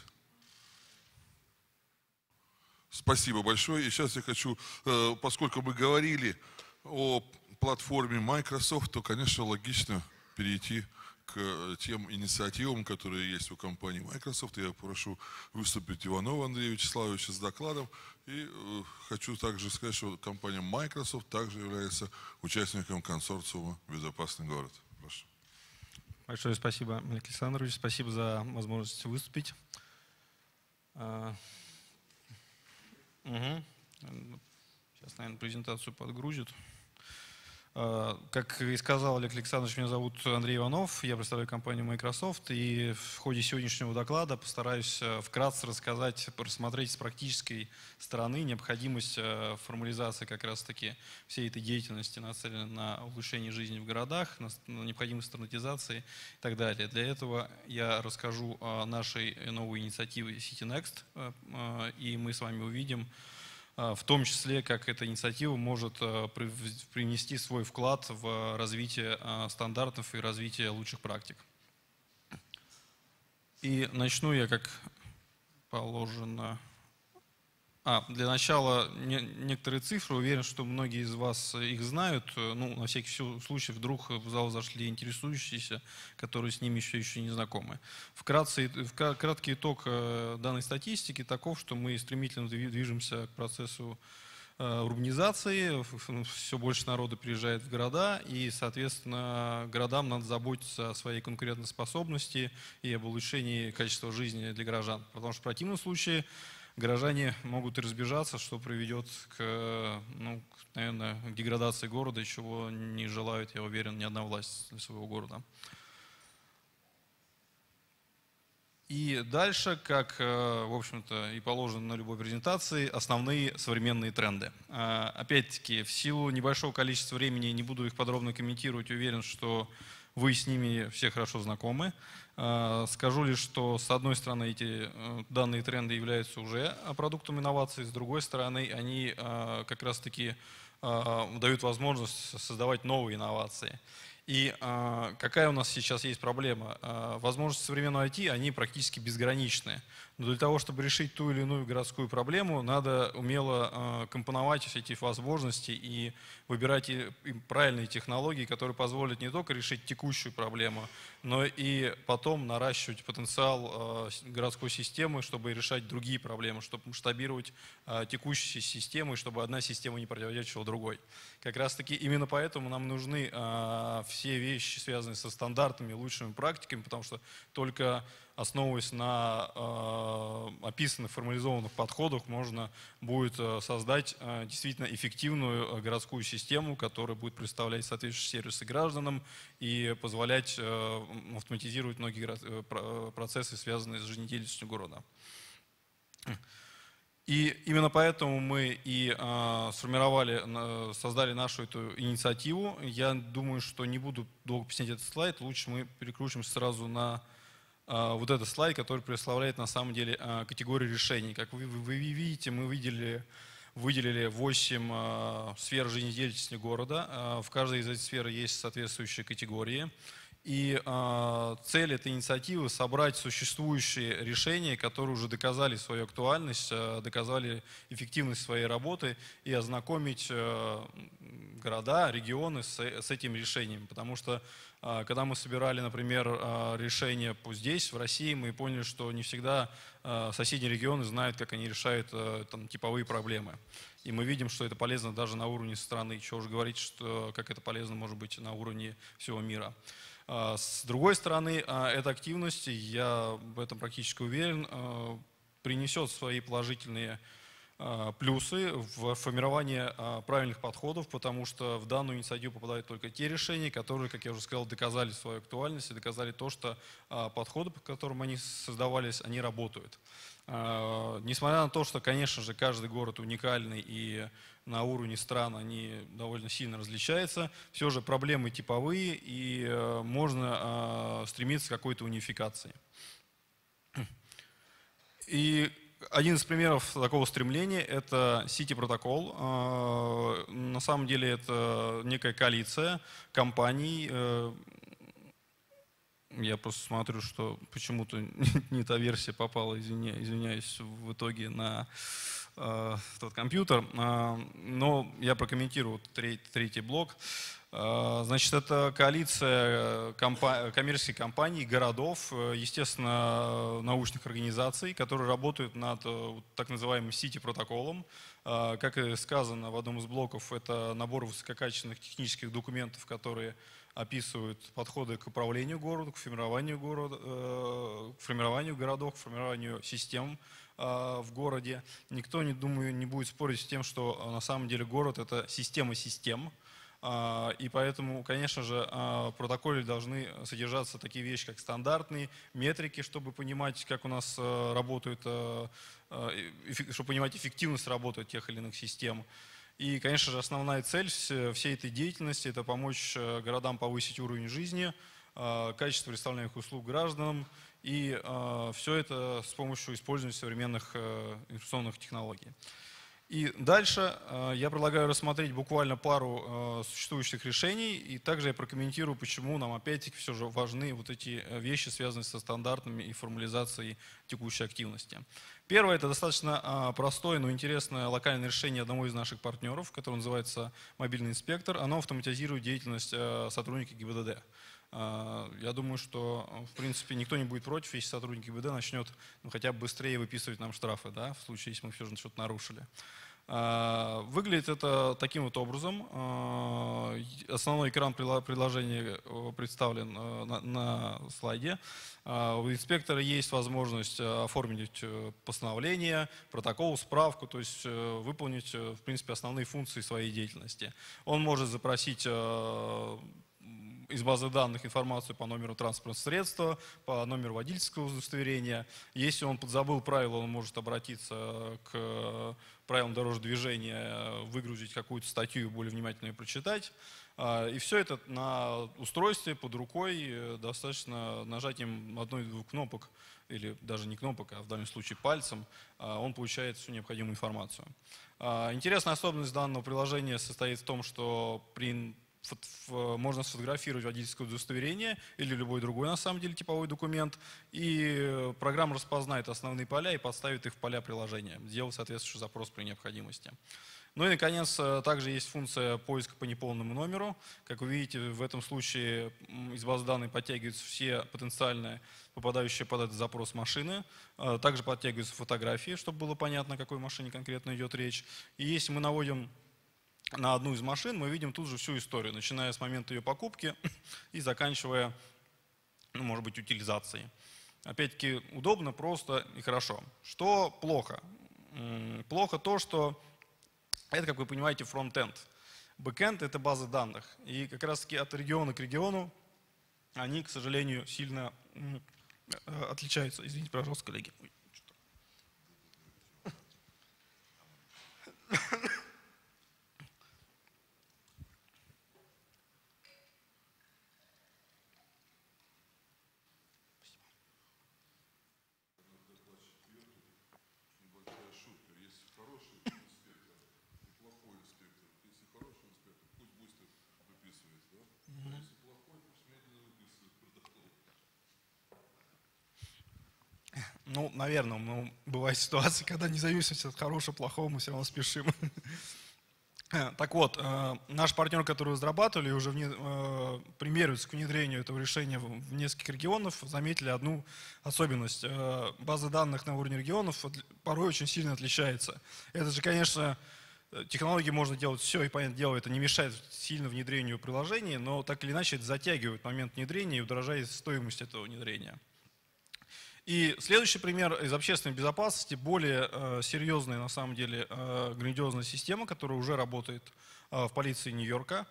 Спасибо большое. И сейчас я хочу, поскольку мы говорили о платформе Microsoft, то, конечно, логично перейти к тем инициативам, которые есть у компании Microsoft. Я прошу выступить Иванова Андрея Вячеславовича с докладом. И хочу также сказать, что компания Microsoft также является участником консорциума «Безопасный город». Прошу. Большое спасибо, Олег Александрович. Спасибо за возможность выступить. Сейчас, наверное, презентацию подгрузит. Как и сказал Олег Александрович, меня зовут Андрей Иванов, я представляю компанию Microsoft, и в ходе сегодняшнего доклада постараюсь вкратце рассказать, рассмотреть с практической стороны необходимость формализации как раз-таки всей этой деятельности, нацеленной на улучшение жизни в городах, на необходимость стандартизации и так далее. Для этого я расскажу о нашей новой инициативе CityNext, и мы с вами увидим, в том числе, как эта инициатива может привнести свой вклад в развитие стандартов и развитие лучших практик. И начну я, как положено. Для начала некоторые цифры. Уверен, что многие из вас их знают. На всякий случай, вдруг в зал зашли интересующиеся, которые с ними еще не знакомы. Краткий итог данной статистики таков, что мы стремительно движемся к процессу урбанизации. Все больше народу приезжает в города, и, соответственно, городам надо заботиться о своей конкурентоспособности и об улучшении качества жизни для горожан. Потому что в противном случае горожане могут и разбежаться, что приведет наверное, к деградации города, чего не желает, я уверен, ни одна власть для своего города. И дальше, как, в общем-то, и положено на любой презентации, основные современные тренды. Опять-таки, в силу небольшого количества времени не буду их подробно комментировать, уверен, что вы с ними все хорошо знакомы. Скажу лишь, что с одной стороны эти данные тренды являются уже продуктом инноваций, с другой стороны они как раз-таки дают возможность создавать новые инновации. И какая у нас сейчас есть проблема? Возможности современного IT, они практически безграничны. Но для того, чтобы решить ту или иную городскую проблему, надо умело компоновать все эти возможности и выбирать правильные технологии, которые позволят не только решить текущую проблему, но и потом наращивать потенциал городской системы, чтобы решать другие проблемы, чтобы масштабировать текущие системы, чтобы одна система не противоречила другой. Как раз таки именно поэтому нам нужны все вещи, связанные со стандартами, лучшими практиками, потому что только основываясь на описанных, формализованных подходах, можно будет создать действительно эффективную городскую систему, которая будет представлять соответствующие сервисы гражданам и позволять автоматизировать многие процессы, связанные с жизнедеятельностью города. И именно поэтому мы и создали нашу эту инициативу. Я думаю, что не буду долго объяснять этот слайд, лучше мы переключимся сразу на вот этот слайд, который представляет на самом деле категории решений. Как вы видите, мы выделили 8 сфер жизнедеятельности города. В каждой из этих сфер есть соответствующие категории. И цель этой инициативы – собрать существующие решения, которые уже доказали свою актуальность, доказали эффективность своей работы и ознакомить города, регионы с этим решением. Потому что когда мы собирали, например, решения здесь, в России, мы поняли, что не всегда соседние регионы знают, как они решают там, типовые проблемы. И мы видим, что это полезно даже на уровне страны. Чего уж говорить, что как это полезно может быть на уровне всего мира. С другой стороны, эта активность, я в этом практически уверен, принесет свои положительные плюсы в формировании правильных подходов, потому что в данную инициативу попадают только те решения, которые, как я уже сказал, доказали свою актуальность и доказали то, что подходы, по которым они создавались, они работают. Несмотря на то, что, конечно же, каждый город уникальный и на уровне стран они довольно сильно различаются, все же проблемы типовые и можно стремиться к какой-то унификации. И один из примеров такого стремления – это Сити-протокол. На самом деле это некая коалиция компаний. Я просто смотрю, что почему-то не та версия попала, извиняюсь, в итоге на тот компьютер. Но я прокомментирую третий блок. Значит, это коалиция коммерческих компаний, городов, естественно, научных организаций, которые работают над так называемым Сити-протоколом. Как и сказано в одном из блоков, это набор высококачественных технических документов, которые описывают подходы к управлению городом, к формированию городов, к формированию систем в городе. Никто, не думаю, не будет спорить с тем, что на самом деле город – это система систем. И поэтому, конечно же, в протоколе должны содержаться такие вещи, как стандартные метрики, чтобы понимать, как у нас работают, чтобы понимать эффективность работы тех или иных систем. И, конечно же, основная цель всей этой деятельности – это помочь городам повысить уровень жизни, качество представляемых услуг гражданам, и все это с помощью использования современных информационных технологий. И дальше я предлагаю рассмотреть буквально пару существующих решений, и также я прокомментирую, почему нам опять-таки все же важны вот эти вещи, связанные со стандартами и формализацией текущей активности. Первое – это достаточно простое, но интересное локальное решение одного из наших партнеров, которое называется «Мобильный инспектор». Оно автоматизирует деятельность сотрудника ГИБДД. Я думаю, что, в принципе, никто не будет против, если сотрудник ГИБДД начнет хотя бы быстрее выписывать нам штрафы, да, в случае, если мы все же что-то нарушили. Выглядит это таким вот образом. Основной экран предложения представлен на слайде. У инспектора есть возможность оформить постановление, протокол, справку, то есть выполнить, в принципе, основные функции своей деятельности. Он может запросить из базы данных информацию по номеру транспортного средства, по номеру водительского удостоверения. Если он подзабыл правила, он может обратиться к правилам дорожного движения, выгрузить какую-то статью и более внимательно ее прочитать. И все это на устройстве, под рукой, достаточно нажатием одной-двух кнопок, или даже не кнопок, а в данном случае пальцем, он получает всю необходимую информацию. Интересная особенность данного приложения состоит в том, что при можно сфотографировать водительское удостоверение или любой другой, на самом деле, типовой документ, и программа распознает основные поля и подставит их в поля приложения, сделав соответствующий запрос при необходимости. Ну и, наконец, также есть функция поиска по неполному номеру. Как вы видите, в этом случае из базы данных подтягиваются все потенциальные попадающие под этот запрос машины. Также подтягиваются фотографии, чтобы было понятно, о какой машине конкретно идет речь. И если мы наводим на одну из машин, мы видим тут же всю историю, начиная с момента ее покупки и заканчивая, ну, может быть, утилизацией. Опять-таки, удобно, просто и хорошо. Что плохо? Плохо то, что это, как вы понимаете, фронт-энд. Бэкэнд — это базы данных. И как раз-таки от региона к региону они, к сожалению, сильно отличаются. Извините, пожалуйста, коллеги. Ну, наверное, но бывают ситуации, когда независимость от хорошего, плохого, мы все равно спешим. Так вот, наш партнер, который разрабатывали, уже примеривается к внедрению этого решения в нескольких регионах, заметили одну особенность. База данных на уровне регионов порой очень сильно отличается. Это же, конечно, технологии можно делать все, и, понятное дело, это не мешает сильно внедрению приложений, но так или иначе это затягивает момент внедрения и удорожает стоимость этого внедрения. И следующий пример из общественной безопасности, более серьезная, на самом деле, грандиозная система, которая уже работает в полиции Нью-Йорка.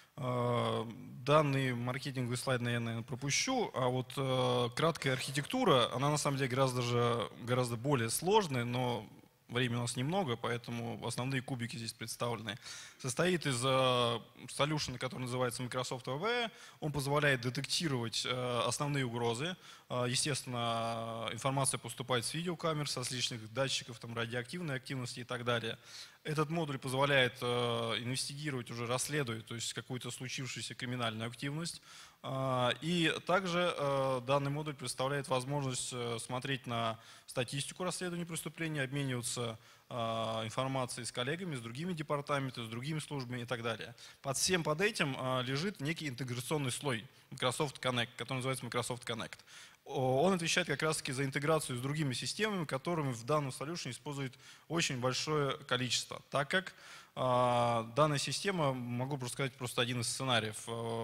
Данный маркетинговый слайд, наверное, пропущу, а вот краткая архитектура, она на самом деле гораздо более сложная, но времени у нас немного, поэтому основные кубики здесь представлены. Состоит из солюшена, который называется Microsoft AV. Он позволяет детектировать основные угрозы. Естественно, информация поступает с видеокамер, со различных датчиков там, радиоактивной активности и так далее. Этот модуль позволяет инвестигировать, уже расследовать, то есть какую-то случившуюся криминальную активность. И также данный модуль представляет возможность смотреть на статистику расследования преступлений, обмениваться информацией с коллегами, с другими департаментами, с другими службами и так далее. Под этим лежит некий интеграционный слой Microsoft Connect, который называется Microsoft Connect. Он отвечает как раз-таки за интеграцию с другими системами, которыми в данном solution использует очень большое количество, так как данная система, могу просто сказать просто один из сценариев,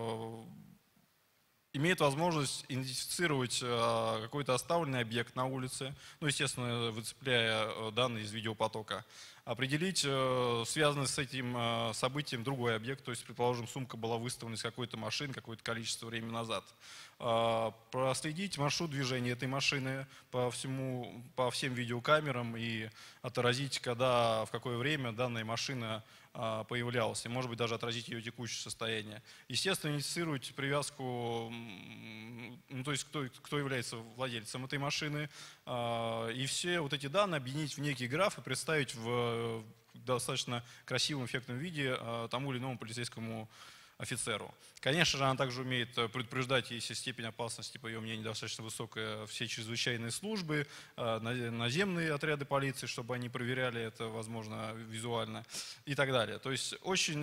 имеет возможность идентифицировать какой-то оставленный объект на улице, ну, естественно, выцепляя данные из видеопотока, определить связанный с этим событием другой объект, то есть, предположим, сумка была выставлена из какой-то машины какое-то количество времени назад, проследить маршрут движения этой машины по всем видеокамерам и отразить, когда, в какое время данная машина появлялась, и, может быть, даже отразить ее текущее состояние. Естественно, инициировать привязку, ну, то есть кто является владельцем этой машины, и все вот эти данные объединить в некий граф и представить в достаточно красивом, эффектном виде тому или иному полицейскому офицеру. Конечно же, она также умеет предупреждать, если степень опасности, по ее мнению, достаточно высокая, все чрезвычайные службы, наземные отряды полиции, чтобы они проверяли это, возможно, визуально и так далее. То есть очень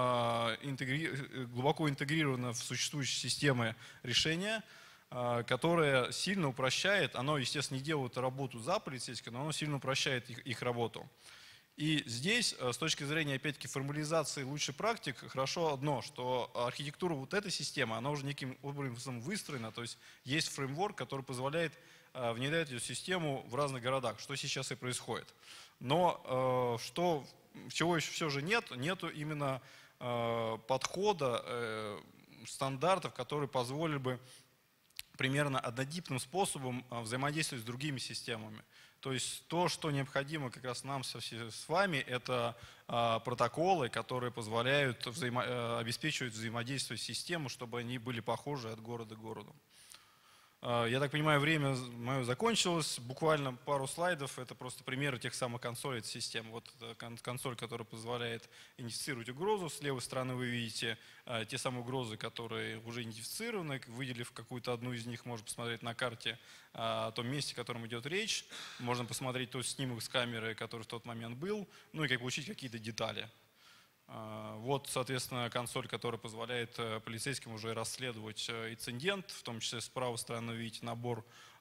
глубоко интегрировано в существующие системы решения, которое сильно упрощает, оно, естественно, не делает работу за полицейским, но оно сильно упрощает их работу. И здесь, с точки зрения, опять-таки, формализации лучших практик, хорошо одно, что архитектура вот этой системы, она уже неким образом выстроена, то есть есть фреймворк, который позволяет внедрять эту систему в разных городах, что сейчас и происходит. Но чего еще все же нету именно подхода, стандартов, которые позволили бы примерно однотипным способом взаимодействовать с другими системами. То есть то, что необходимо как раз нам с вами, это протоколы, которые позволяют обеспечивать взаимодействие системы, чтобы они были похожи от города к городу. Я так понимаю, время мое закончилось. Буквально пару слайдов. Это просто примеры тех самых консолей этой системы. Вот консоль, которая позволяет идентифицировать угрозу. С левой стороны вы видите те самые угрозы, которые уже идентифицированы. Выделив какую-то одну из них, можно посмотреть на карте о том месте, о котором идет речь. Можно посмотреть тот снимок с камеры, который в тот момент был. Ну и получить какие-то детали. Вот, соответственно, консоль, которая позволяет полицейским уже расследовать инцидент, в том числе с правой стороны видите набор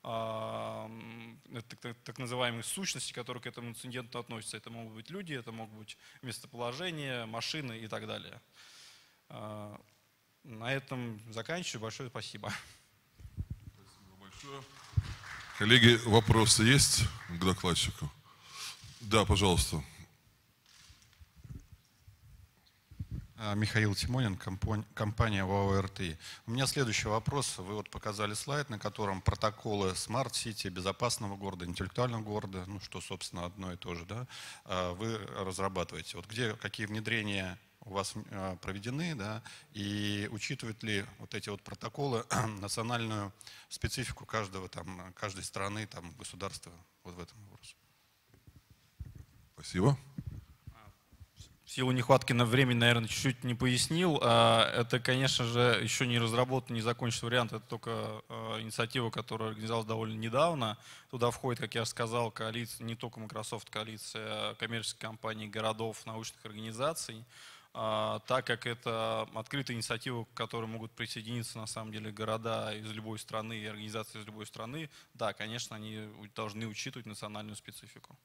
так называемых сущностей, которые к этому инциденту относятся. Это могут быть люди, это могут быть местоположения, машины и так далее. На этом заканчиваю. Большое спасибо. Спасибо большое. Коллеги, вопросы есть к докладчику? Да, пожалуйста. Михаил Тимонин, компания ОАО РТИ. У меня следующий вопрос. Вы вот показали слайд, на котором протоколы Smart City, безопасного города, интеллектуального города, ну что, собственно, одно и то же, да, вы разрабатываете. Вот где, какие внедрения у вас проведены, да, и учитывают ли вот эти вот протоколы национальную специфику каждой страны, там, государства, вот в этом вопросе? Спасибо. В силу нехватки на времени, наверное, чуть-чуть не пояснил. Это, конечно же, еще не разработан, не закончен вариант. Это только инициатива, которая организовалась довольно недавно. Туда входит, как я сказал, коалиция, не только Microsoft, коалиция коммерческих компаний, городов, научных организаций. Так как это открытая инициатива, к которой могут присоединиться, на самом деле, города из любой страны и организации из любой страны, да, конечно, они должны учитывать национальную специфику.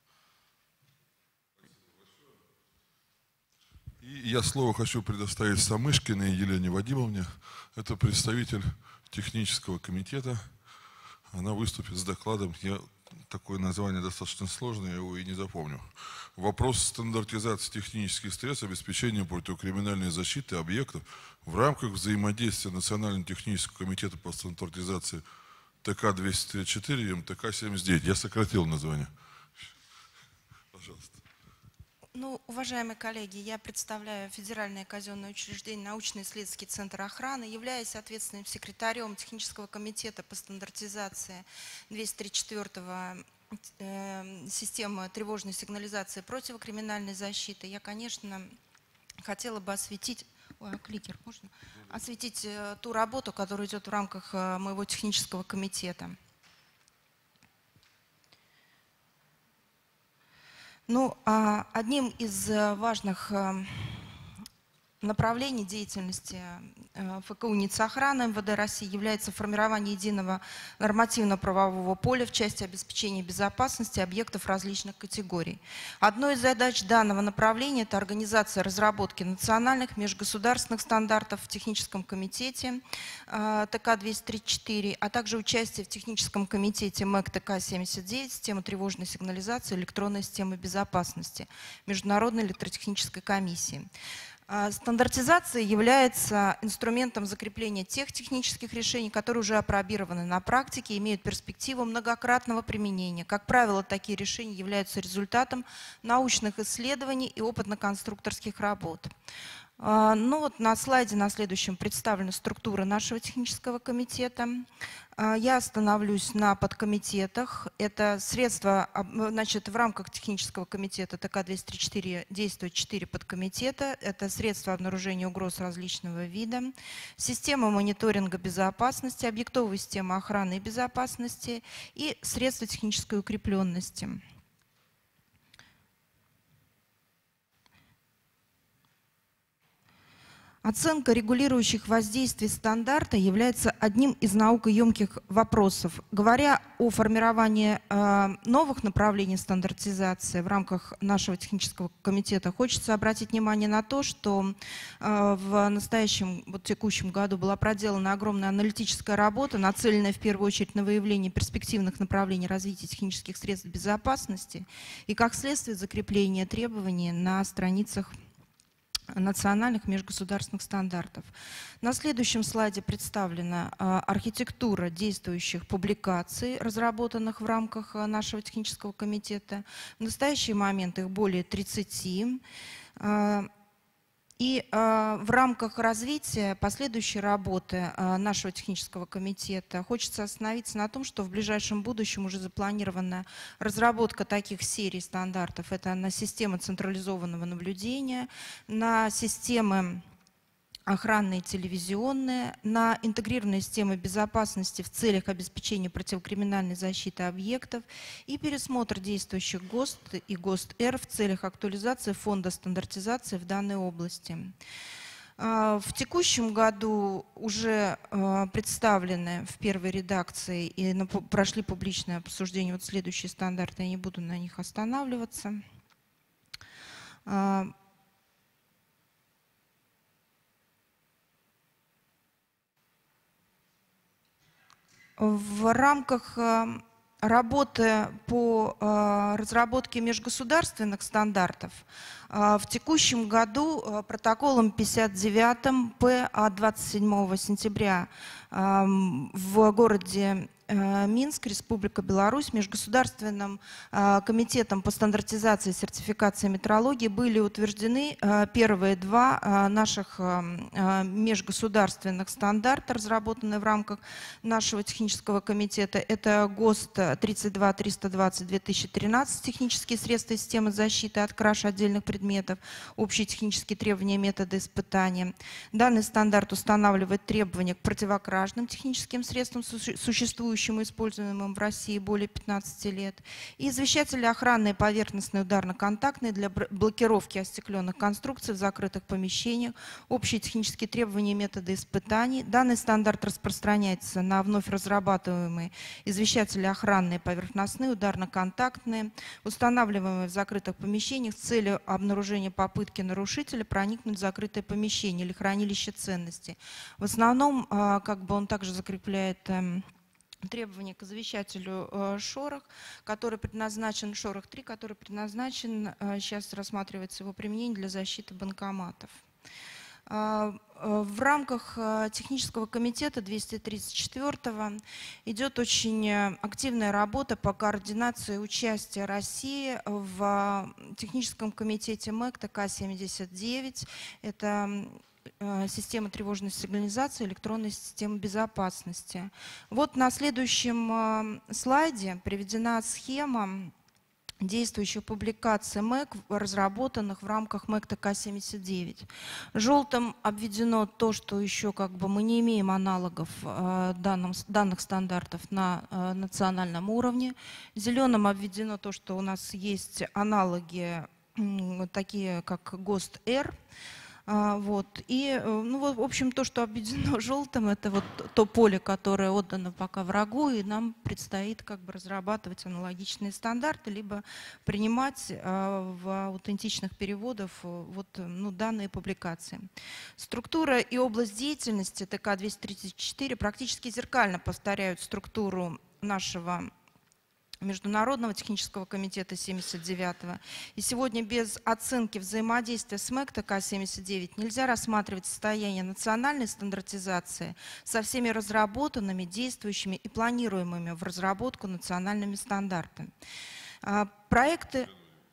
И я слово хочу предоставить Самышкиной Елене Вадимовне. Это представитель технического комитета. Она выступит с докладом. Такое название достаточно сложное, я его и не запомню. Вопрос стандартизации технических средств обеспечения противокриминальной защиты объектов в рамках взаимодействия Национального технического комитета по стандартизации ТК-234 и МТК-79. Я сократил название. Пожалуйста. Ну, уважаемые коллеги, я представляю Федеральное казенное учреждение научно-исследовательский центр охраны, являюсь ответственным секретарем технического комитета по стандартизации 234 системы тревожной сигнализации противокриминальной защиты. Я, конечно, хотела бы осветить, осветить ту работу, которая идет в рамках моего технического комитета. Ну, одним из важных направлений деятельности ФКУ НИЦ-охраны МВД России является формирование единого нормативно-правового поля в части обеспечения безопасности объектов различных категорий. Одной из задач данного направления – это организация разработки национальных межгосударственных стандартов в техническом комитете ТК-234, а также участие в техническом комитете МЭК ТК-79, система тревожной сигнализации, электронная система безопасности, Международной электротехнической комиссии. Стандартизация является инструментом закрепления тех технических решений, которые уже апробированы на практике и имеют перспективу многократного применения. Как правило, такие решения являются результатом научных исследований и опытно-конструкторских работ. Ну вот на слайде на следующем представлена структура нашего технического комитета. Я остановлюсь на подкомитетах. Это средства, значит, в рамках технического комитета ТК-234 действуют 4 подкомитета. Это средства обнаружения угроз различного вида, система мониторинга безопасности, объектовая система охраны и безопасности и средства технической укрепленности. Оценка регулирующих воздействий стандарта является одним из наукоемких вопросов. Говоря о формировании новых направлений стандартизации в рамках нашего технического комитета, хочется обратить внимание на то, что в настоящем, текущем году была проделана огромная аналитическая работа, нацеленная в первую очередь на выявление перспективных направлений развития технических средств безопасности и, как следствие, закрепление требований на страницах национальных межгосударственных стандартов. На следующем слайде представлена архитектура действующих публикаций, разработанных в рамках нашего технического комитета. В настоящий момент их более 30. И в рамках развития последующей работы нашего технического комитета хочется остановиться на том, что в ближайшем будущем уже запланирована разработка таких серий стандартов. Это на системы централизованного наблюдения, на системы охранные, телевизионные, на интегрированные системы безопасности в целях обеспечения противокриминальной защиты объектов и пересмотр действующих ГОСТ и ГОСТ-Р в целях актуализации фонда стандартизации в данной области. В текущем году уже представлены в первой редакции и прошли публичное обсуждение вот следующие стандарты, я не буду на них останавливаться. В рамках работы по разработке межгосударственных стандартов в текущем году протоколом 59 П от 27 сентября в городе Минск, Республика Беларусь, Межгосударственным комитетом по стандартизации и сертификации метрологии были утверждены первые два наших межгосударственных стандарта, разработанные в рамках нашего технического комитета. Это ГОСТ 32320-2013, технические средства и системы защиты от краж отдельных предметов, общие технические требования и методы испытания. Данный стандарт устанавливает требования к противокражным техническим средствам, существующим и используемым в России более 15 лет, и извещатели охранные поверхностные ударно-контактные для блокировки остекленных конструкций в закрытых помещениях, общие технические требования и методы испытаний. Данный стандарт распространяется на вновь разрабатываемые извещатели охранные поверхностные ударно-контактные, устанавливаемые в закрытых помещениях с целью обнаружения попытки нарушителя проникнуть в закрытое помещение или хранилище ценностей. В основном он также закрепляет требования к извещателю шорох, который предназначен, шорох-3, который предназначен, сейчас рассматривается его применение для защиты банкоматов. В рамках технического комитета 234-го идет очень активная работа по координации участия России в техническом комитете МЭК ТК-79. Это система тревожной сигнализации, электронная система безопасности. Вот на следующем слайде приведена схема действующих публикаций МЭК, разработанных в рамках МЭК ТК-79. Желтым обведено то, что еще мы не имеем аналогов данных стандартов на национальном уровне. Зеленым обведено то, что у нас есть аналоги, такие как ГОСТ-Р. В общем, то, что обведено желтым, это то поле, которое отдано пока врагу, и нам предстоит разрабатывать аналогичные стандарты, либо принимать в аутентичных переводах данные публикации. Структура и область деятельности ТК-234 практически зеркально повторяют структуру нашего Международного технического комитета 79-го. И сегодня без оценки взаимодействия с МЭК ТК-79 нельзя рассматривать состояние национальной стандартизации со всеми разработанными, действующими и планируемыми в разработку национальными стандартами. Проекты...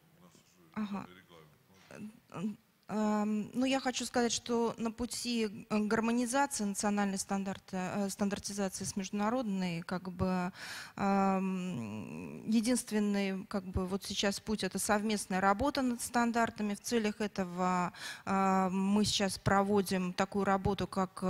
Я хочу сказать, что на пути гармонизации национальной стандартизации с международной, единственный, сейчас путь — это совместная работа над стандартами. В целях этого мы сейчас проводим такую работу,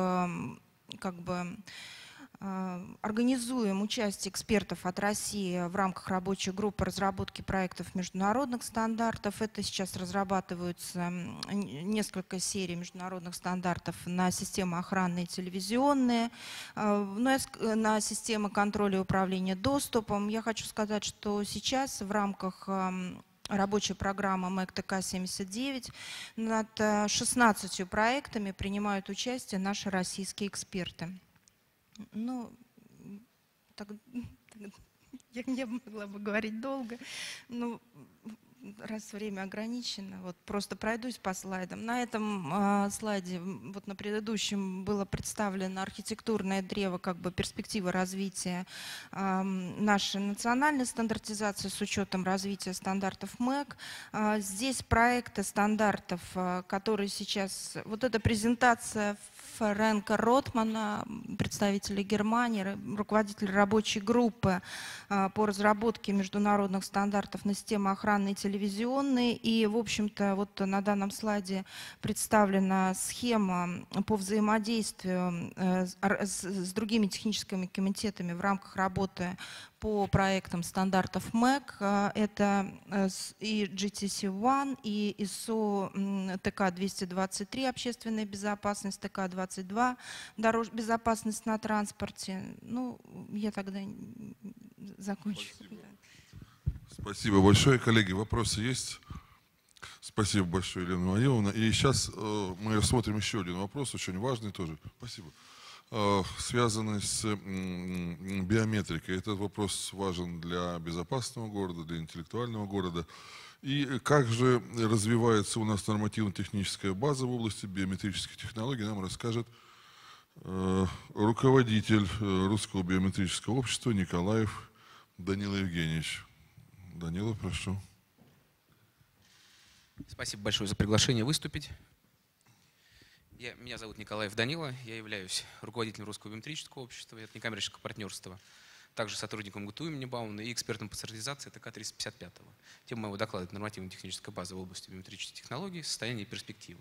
организуем участие экспертов от России в рамках рабочей группы разработки проектов международных стандартов. Это сейчас разрабатываются несколько серий международных стандартов на системы охранные и телевизионные, на системы контроля и управления доступом. Я хочу сказать, что сейчас в рамках рабочей программы МЭК ТК-79 над 16 проектами принимают участие наши российские эксперты. Я не могла бы говорить долго, но раз время ограничено, вот просто пройдусь по слайдам. На этом слайде, вот на предыдущем, было представлено архитектурное древо, как бы перспективы развития нашей национальной стандартизации с учетом развития стандартов МЭК. Здесь проекты стандартов, которые сейчас... Вот эта презентация Фрэнка Ротмана, представителя Германии, руководителя рабочей группы по разработке международных стандартов на системы охранной и телевизионной. И, в общем-то, вот на данном слайде представлена схема по взаимодействию с другими техническими комитетами в рамках работы по проектам стандартов МЭК. Это и GTC-1, и ISO ТК-223 общественная безопасность, ТК-22 безопасность на транспорте. Ну, я тогда закончу. Спасибо большое, коллеги. Вопросы есть? Спасибо большое, Елена Владимировна. И сейчас мы рассмотрим еще один вопрос, очень важный тоже. Спасибо. Связанный с биометрикой. Этот вопрос важен для безопасного города, для интеллектуального города. И как же развивается у нас нормативно-техническая база в области биометрических технологий, нам расскажет руководитель Русского биометрического общества Николаев Данила Евгеньевич. Данила, прошу. Спасибо большое за приглашение выступить. Меня зовут Николаев Данила, я являюсь руководителем Русского биометрического общества, это некоммерческое партнерство, также сотрудником ГТУ имени Баумана и экспертом по стандартизации ТК-355. Тема моего доклада – это нормативно-техническая база в области биометрических технологий, состояние и перспективы.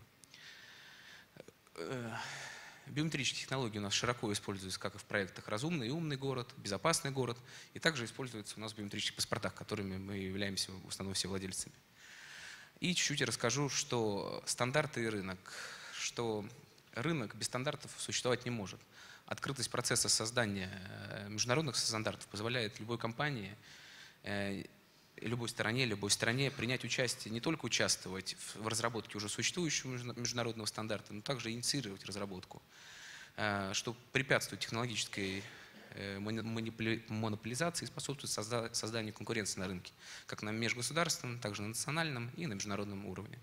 Биометрические технологии у нас широко используются как и в проектах «Разумный и умный город», «Безопасный город», и также используются у нас в биометрических паспортах, которыми мы являемся в основном все владельцами. И чуть-чуть расскажу, что стандарты и рынок, что рынок без стандартов существовать не может. Открытость процесса создания международных стандартов позволяет любой компании, любой стране принять участие, не только участвовать в разработке уже существующего международного стандарта, но также инициировать разработку, что препятствует технологической монополизации и способствует созданию конкуренции на рынке, как на межгосударственном, так и на национальном и на международном уровне.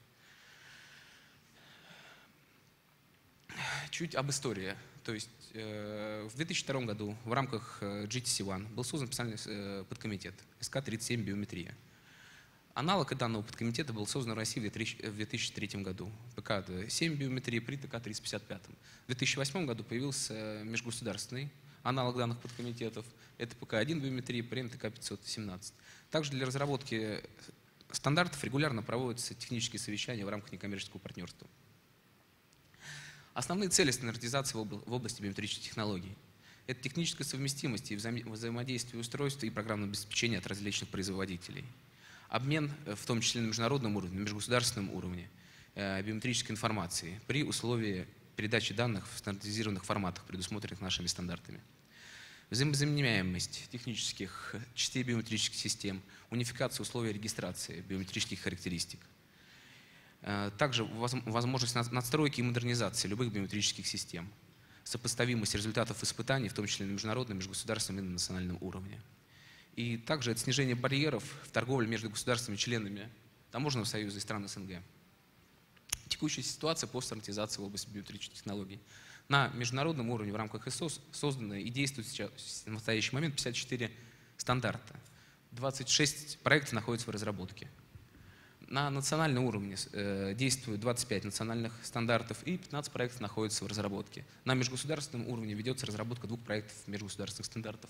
Чуть об истории. То есть в 2002 году в рамках GTC-1 был создан специальный подкомитет СК-37 биометрия. Аналог данного подкомитета был создан в России в 2003 году. ПК-7 биометрия при ТК-355. В 2008 году появился межгосударственный аналог данных подкомитетов. Это ПК-1 биометрия при ТК-517. Также для разработки стандартов регулярно проводятся технические совещания в рамках некоммерческого партнерства. Основные цели стандартизации в области биометрических технологий – это техническая совместимость и взаимодействие устройства и программного обеспечения от различных производителей. Обмен, в том числе на международном уровне, на межгосударственном уровне, биометрической информации при условии передачи данных в стандартизированных форматах, предусмотренных нашими стандартами. Взаимозаменяемость технических частей биометрических систем, унификация условий регистрации биометрических характеристик. Также возможность надстройки и модернизации любых биометрических систем, сопоставимость результатов испытаний, в том числе на международном, межгосударственном и на национальном уровне. И также это снижение барьеров в торговле между государствами, членами Таможенного союза и стран СНГ. Текущая ситуация по стандартизации в области биометрических технологий. На международном уровне в рамках ИСО созданы и действуют сейчас, в настоящий момент 54 стандарта. 26 проектов находятся в разработке. На национальном уровне действуют 25 национальных стандартов и 15 проектов находятся в разработке. На межгосударственном уровне ведется разработка 2 проектов межгосударственных стандартов.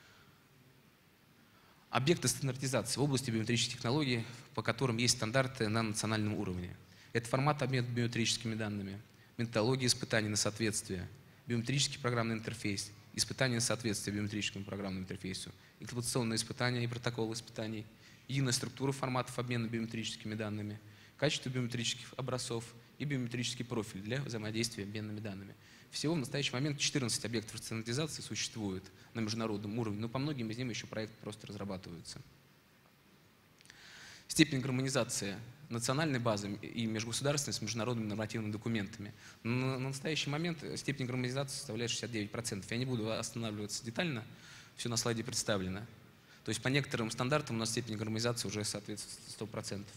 Объекты стандартизации в области биометрических технологий, по которым есть стандарты на национальном уровне. Это формат обмена биометрическими данными, методология испытаний на соответствие, биометрический программный интерфейс, испытания на соответствие биометрическому программному интерфейсу, эксплуатационные испытания и протоколы испытаний, единая структура форматов обмена биометрическими данными, качество биометрических образцов и биометрический профиль для взаимодействия обменными данными. Всего в настоящий момент 14 объектов стандартизации существует на международном уровне, но по многим из них еще проекты просто разрабатываются. Степень гармонизации национальной базы и межгосударственной с международными нормативными документами. На настоящий момент степень гармонизации составляет 69%. Я не буду останавливаться детально, все на слайде представлено. То есть по некоторым стандартам у нас степень гармонизации уже соответствует 100%.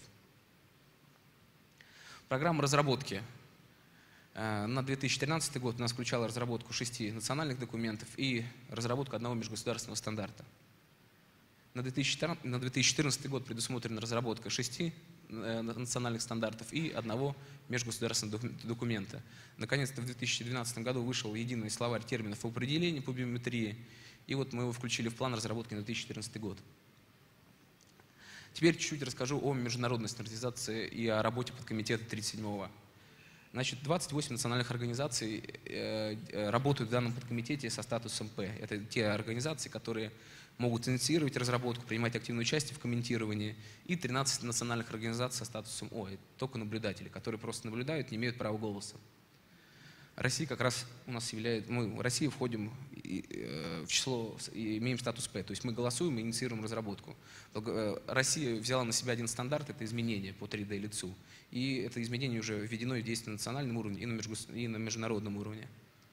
Программа разработки. На 2013 год у нас включала разработку 6 национальных документов и разработку одного межгосударственного стандарта. На 2014 год предусмотрена разработка 6 национальных стандартов и одного межгосударственного документа. Наконец-то в 2012 году вышел единый словарь терминов и определений по биометрии, и вот мы его включили в план разработки на 2014 год. Теперь чуть-чуть расскажу о международной стандартизации и о работе подкомитета 37-го. Значит, 28 национальных организаций работают в данном подкомитете со статусом П. Это те организации, которые могут инициировать разработку, принимать активное участие в комментировании. И 13 национальных организаций со статусом О. Это только наблюдатели, которые просто наблюдают, не имеют права голоса. Россия как раз у нас является... Мы в России входим в число, имеем статус П. То есть мы голосуем и инициируем разработку. Россия взяла на себя один стандарт, это изменение по 3D-лицу. И это изменение уже введено в действие на национальном уровне и на международном уровне.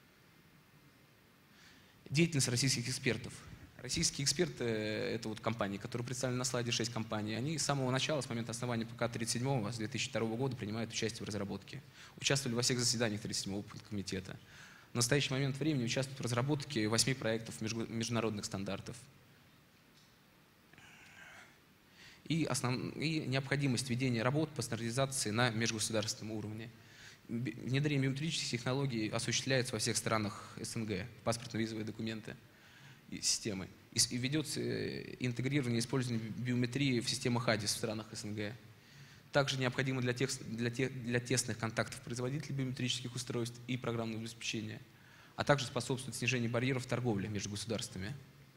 Деятельность российских экспертов. Российские эксперты, это вот компании, которые представлены на слайде, 6 компаний, они с самого начала, с момента основания ПК-37 с 2002 года принимают участие в разработке. Участвовали во всех заседаниях 37-го подкомитета. В настоящий момент времени участвуют в разработке 8 проектов международных стандартов. И необходимость ведения работ по стандартизации на межгосударственном уровне. Внедрение биометрических технологий осуществляется во всех странах СНГ, паспортно-визовые документы и системы. И ведется интегрирование и использование биометрии в системах АДИС в странах СНГ. Также необходимо для тесных контактов производителей биометрических устройств и программного обеспечения, а также способствует снижению барьеров торговли между государствами.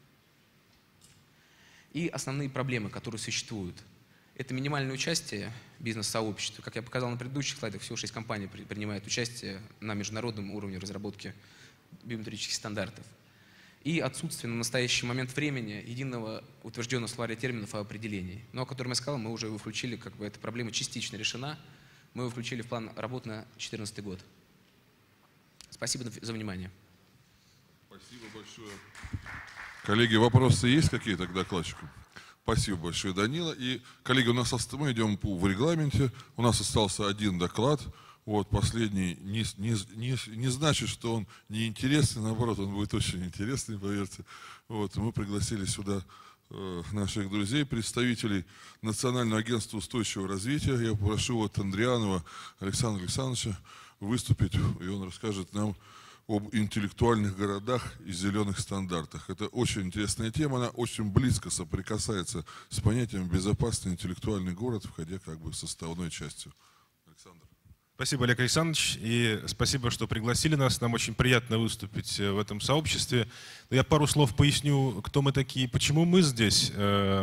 И основные проблемы, которые существуют. Это минимальное участие бизнес-сообщества. Как я показал на предыдущих слайдах, всего 6 компаний принимают участие на международном уровне разработки биометрических стандартов. И отсутствие на настоящий момент времени единого утвержденного словаря терминов и определений. Но, о котором я сказал, мы уже его включили, как бы эта проблема частично решена. Мы его включили в план работы на 2014 год. Спасибо за внимание. Спасибо большое. Коллеги, вопросы есть какие-то к докладчику? Спасибо большое, Данила. И, коллеги, мы идем в регламенте. У нас остался один доклад. Вот, последний не значит, что он неинтересный, наоборот, он будет очень интересный, поверьте. Вот, мы пригласили сюда наших друзей, представителей Национального агентства устойчивого развития. Я попрошу вот Андрианова Александра Александровича выступить, и он расскажет нам об интеллектуальных городах и зеленых стандартах. Это очень интересная тема, она очень близко соприкасается с понятием безопасный интеллектуальный город, входя как бы составной частью. Александр. Спасибо, Олег Александрович, и спасибо, что пригласили нас. Нам очень приятно выступить в этом сообществе. Я пару слов поясню, кто мы такие, почему мы здесь.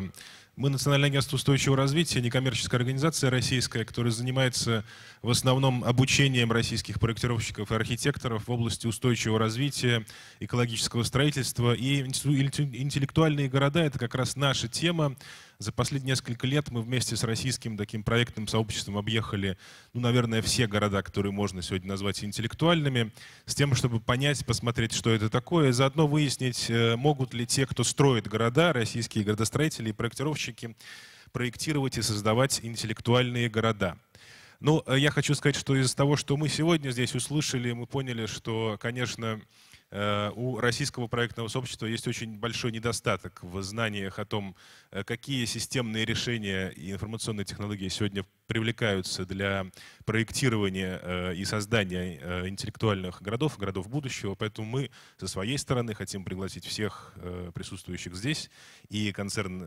Мы Национальное агентство устойчивого развития, некоммерческая организация российская, которая занимается в основном обучением российских проектировщиков и архитекторов в области устойчивого развития, экологического строительства. И интеллектуальные города – это как раз наша тема. За последние несколько лет мы вместе с российским таким проектным сообществом объехали, ну, наверное, все города, которые можно сегодня назвать интеллектуальными, с тем, чтобы понять, посмотреть, что это такое, и заодно выяснить, могут ли те, кто строит города, российские градостроители и проектировщики, проектировать и создавать интеллектуальные города. Ну, я хочу сказать, что из того, что мы сегодня здесь услышали, мы поняли, что, конечно, у российского проектного сообщества есть очень большой недостаток в знаниях о том, какие системные решения и информационные технологии сегодня привлекаются для проектирования и создания интеллектуальных городов, городов будущего. Поэтому мы со своей стороны хотим пригласить всех присутствующих здесь и консорциум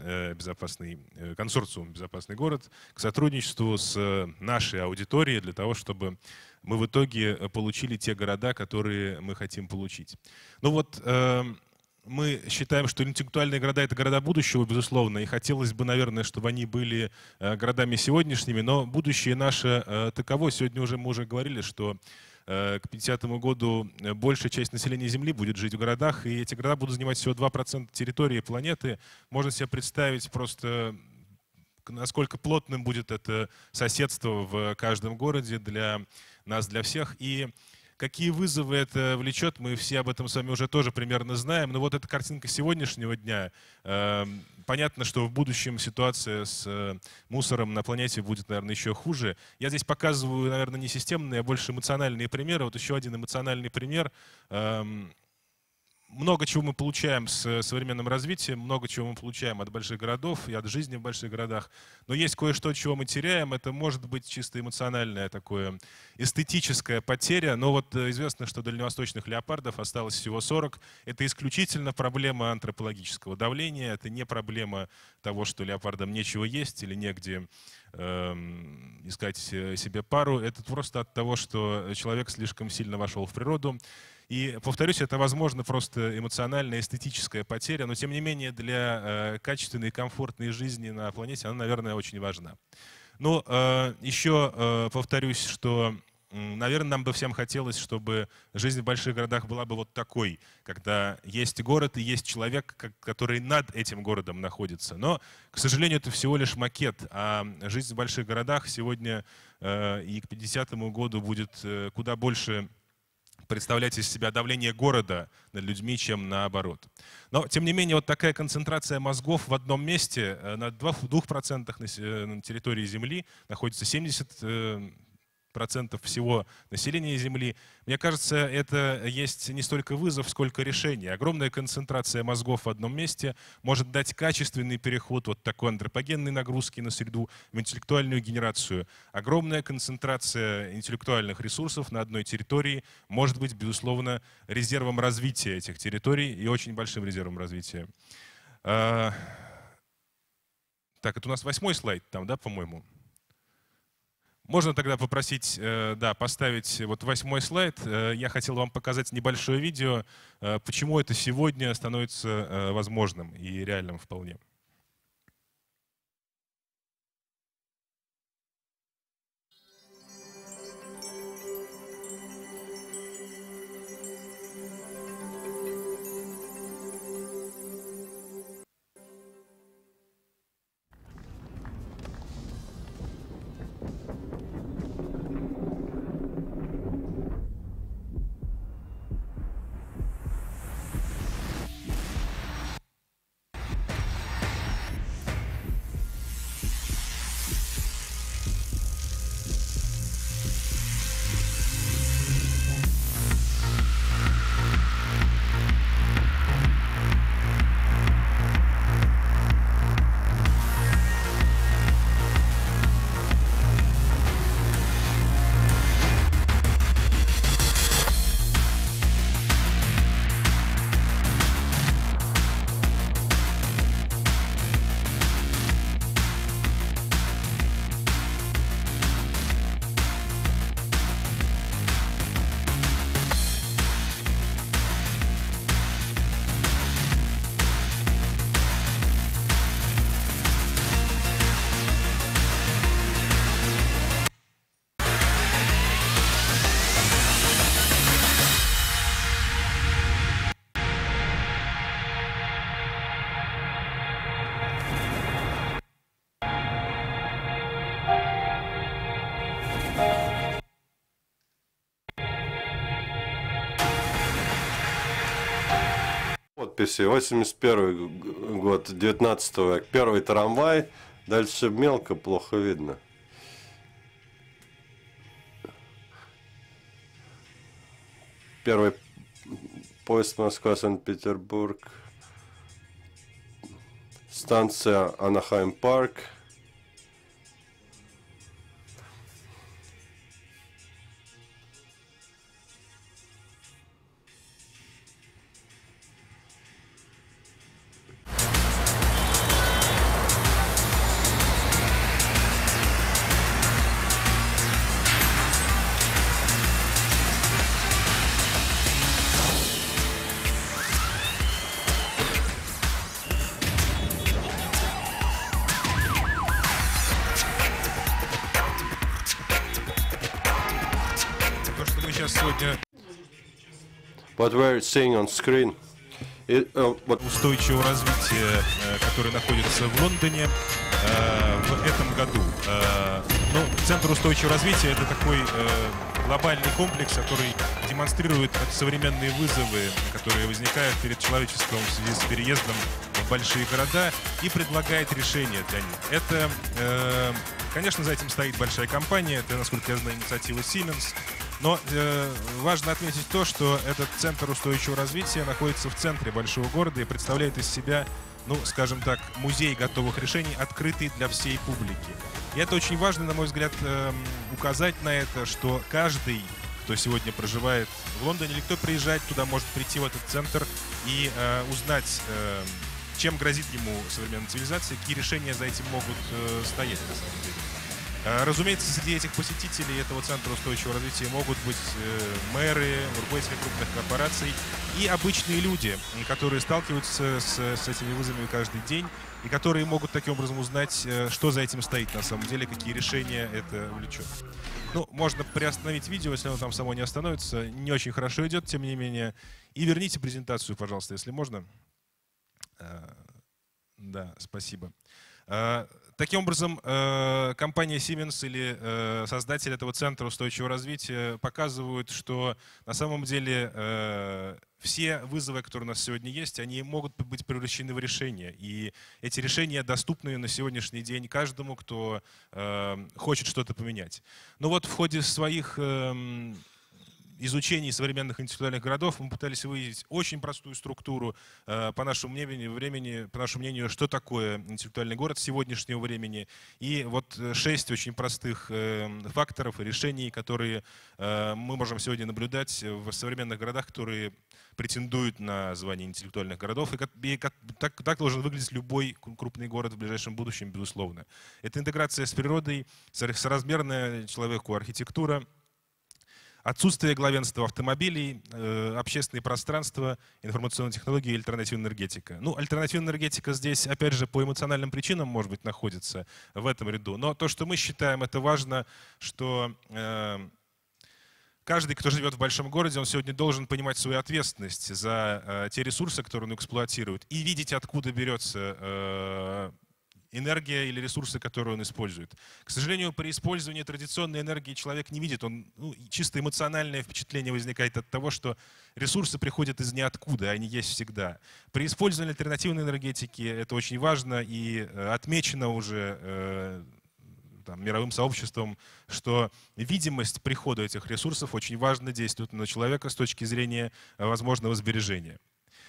«Безопасный город» к сотрудничеству с нашей аудиторией для того, чтобы мы в итоге получили те города, которые мы хотим получить. Ну вот, мы считаем, что интеллектуальные города — это города будущего, безусловно, и хотелось бы, наверное, чтобы они были городами сегодняшними, но будущее наше таково. Сегодня мы уже говорили, что к 50-му году большая часть населения Земли будет жить в городах, и эти города будут занимать всего 2% территории планеты. Можно себе представить просто, насколько плотным будет это соседство в каждом городе для нас, для всех. И Какие вызовы это влечет, мы все об этом с вами уже тоже примерно знаем. Но вот эта картинка сегодняшнего дня. Понятно, что в будущем ситуация с мусором на планете будет, наверное, еще хуже. Я здесь показываю, наверное, не системные, а больше эмоциональные примеры. Вот еще один эмоциональный пример. Много чего мы получаем с современным развитием, много чего мы получаем от больших городов и от жизни в больших городах. Но есть кое-что, чего мы теряем. Это может быть чисто эмоциональная такое, эстетическая потеря. Но вот известно, что дальневосточных леопардов осталось всего 40. Это исключительно проблема антропологического давления. Это не проблема того, что леопардам нечего есть или негде искать себе пару. Это просто от того, что человек слишком сильно вошел в природу. И, повторюсь, это, возможно, просто эмоциональная, эстетическая потеря, но, тем не менее, для качественной и комфортной жизни на планете она, наверное, очень важна. Но еще повторюсь, что, наверное, нам бы всем хотелось, чтобы жизнь в больших городах была бы вот такой, когда есть город и есть человек, который над этим городом находится. Но, к сожалению, это всего лишь макет, а жизнь в больших городах сегодня и к 50-му году будет куда больше представлять из себя давление города над людьми, чем наоборот. Но, тем не менее, вот такая концентрация мозгов в одном месте, на 2% на территории Земли находится 70% всего населения Земли. Мне кажется, это есть не столько вызов, сколько решение. Огромная концентрация мозгов в одном месте может дать качественный переход от такой антропогенной нагрузки на среду в интеллектуальную генерацию. Огромная концентрация интеллектуальных ресурсов на одной территории может быть, безусловно, резервом развития этих территорий и очень большим резервом развития. Так, это у нас 8-й слайд там, да, по-моему? Можно тогда попросить, да, поставить вот 8-й слайд. Я хотел вам показать небольшое видео, почему это сегодня становится возможным и реальным вполне. Подписи. 81 год, 19 век. Первый трамвай. Дальше мелко, плохо видно. Первый поезд Москва-Санкт-Петербург. Станция Анахайм-парк. What we're seeing on screen. Устойчивого развития, который находится в Лондоне в этом году. Ну, Центр устойчивого развития — это такой глобальный комплекс, который демонстрирует современные вызовы, которые возникают перед человечеством в связи с переездом в большие города, и предлагает решения для них. Это, конечно, за этим стоит большая компания, это, насколько я знаю, инициатива Siemens. Но важно отметить то, что этот Центр устойчивого развития находится в центре большого города и представляет из себя, ну, скажем так, музей готовых решений, открытый для всей публики. И это очень важно, на мой взгляд, указать на это, что каждый, кто сегодня проживает в Лондоне или кто приезжает туда, может прийти в этот центр и узнать, чем грозит ему современная цивилизация, какие решения за этим могут стоять на самом деле. Разумеется, среди этих посетителей этого Центра устойчивого развития могут быть мэры, руководители крупных корпораций и обычные люди, которые сталкиваются с этими вызовами каждый день и которые могут таким образом узнать, что за этим стоит на самом деле, какие решения это влечет. Ну, можно приостановить видео, если оно там само не остановится. Не очень хорошо идет, тем не менее. И верните презентацию, пожалуйста, если можно. Да, спасибо. Таким образом, компания Siemens или создатель этого Центра устойчивого развития показывают, что на самом деле все вызовы, которые у нас сегодня есть, они могут быть превращены в решения. И эти решения доступны на сегодняшний день каждому, кто хочет что-то поменять. Но вот в ходе своих изучении современных интеллектуальных городов мы пытались выявить очень простую структуру, по нашему мнению, что такое интеллектуальный город сегодняшнего времени. И вот 6 очень простых факторов и решений, которые мы можем сегодня наблюдать в современных городах, которые претендуют на звание интеллектуальных городов. И так должен выглядеть любой крупный город в ближайшем будущем, безусловно. Это интеграция с природой, соразмерная человеку архитектура, отсутствие главенства автомобилей, общественное пространство, информационные технологии и альтернативная энергетика. Ну, альтернативная энергетика здесь, опять же, по эмоциональным причинам, может быть, находится в этом ряду. Но то, что мы считаем, это важно, что каждый, кто живет в большом городе, он сегодня должен понимать свою ответственность за те ресурсы, которые он эксплуатирует, и видеть, откуда берется энергия или ресурсы, которые он использует. К сожалению, при использовании традиционной энергии человек не видит, чисто эмоциональное впечатление возникает от того, что ресурсы приходят из ниоткуда, они есть всегда. При использовании альтернативной энергетики это очень важно и отмечено уже мировым сообществом, что видимость прихода этих ресурсов очень важно действует на человека с точки зрения возможного сбережения.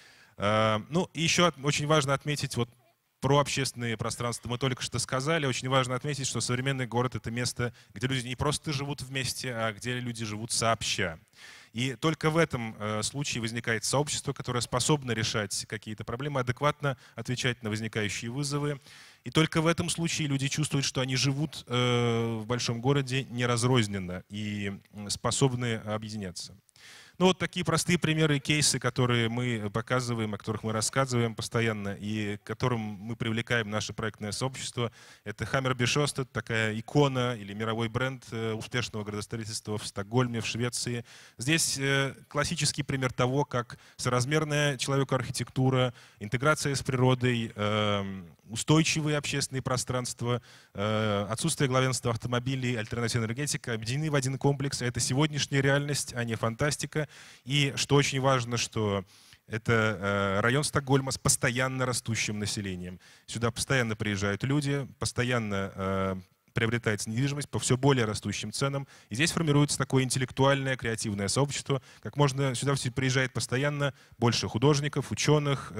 Ну и еще очень важно отметить про общественные пространства мы только что сказали. Очень важно отметить, что современный город — это место, где люди не просто живут вместе, а где люди живут сообща. И только в этом случае возникает сообщество, которое способно решать какие-то проблемы, адекватно отвечать на возникающие вызовы. И только в этом случае люди чувствуют, что они живут в большом городе неразрозненно и способны объединяться. Ну вот такие простые примеры и кейсы, которые мы показываем, о которых мы рассказываем постоянно и к которым мы привлекаем наше проектное сообщество. Это Hammarby Sjöstad, такая икона или мировой бренд успешного градостроительства в Стокгольме, в Швеции. Здесь классический пример того, как соразмерная человеку архитектура, интеграция с природой, устойчивые общественные пространства, отсутствие главенства автомобилей, альтернативная энергетика объединены в один комплекс. Это сегодняшняя реальность, а не фантастика. И что очень важно, что это район Стокгольма с постоянно растущим населением. Сюда постоянно приезжают люди, постоянно приобретается недвижимость по все более растущим ценам. И здесь формируется такое интеллектуальное, креативное сообщество. Как можно, сюда приезжает постоянно больше художников, ученых,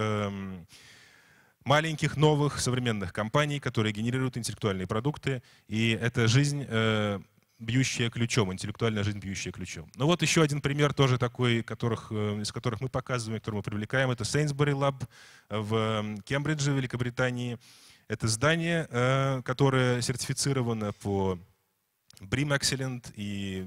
маленьких, новых, современных компаний, которые генерируют интеллектуальные продукты. И это жизнь, бьющая ключом, интеллектуальная жизнь, бьющая ключом. Ну вот еще один пример тоже такой, из которых мы показываем, который мы привлекаем. Это Sainsbury Lab в Кембридже, Великобритании. Это здание, которое сертифицировано по BREEAM Excellent и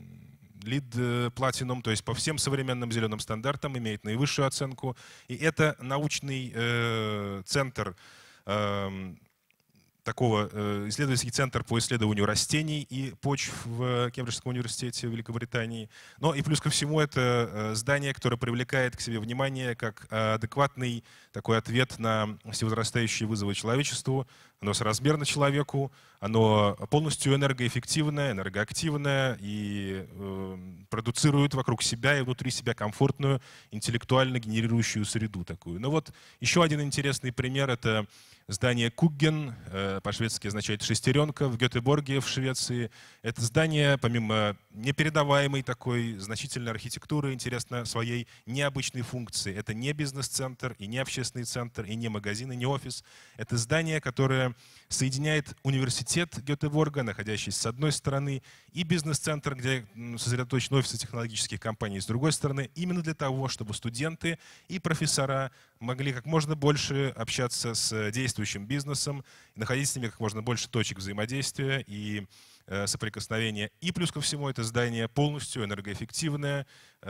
LEED Platinum, то есть по всем современным зеленым стандартам, имеет наивысшую оценку. И это научный центр такого исследовательский центр по исследованию растений и почв в Кембриджском университете в Великобритании. Но и плюс ко всему это здание, которое привлекает к себе внимание как адекватный такой ответ на всевозрастающие вызовы человечеству. Оно соразмерно человеку, оно полностью энергоэффективное, энергоактивное и продуцирует вокруг себя и внутри себя комфортную, интеллектуально генерирующую среду такую. Но вот еще один интересный пример — это здание Кугген, по-шведски означает «шестеренка», в Гетеборге в Швеции. Это здание, помимо непередаваемой такой значительной архитектуры, интересно своей необычной функции. Это не бизнес-центр, и не общественный центр, и не магазин, и не офис. Это здание, которое соединяет университет Гетеборга, находящийся с одной стороны, и бизнес-центр, где сосредоточены офисы технологических компаний, с другой стороны, именно для того, чтобы студенты и профессора могли как можно больше общаться с действующим бизнесом, находить с ними как можно больше точек взаимодействия и соприкосновения. И плюс ко всему это здание полностью энергоэффективное,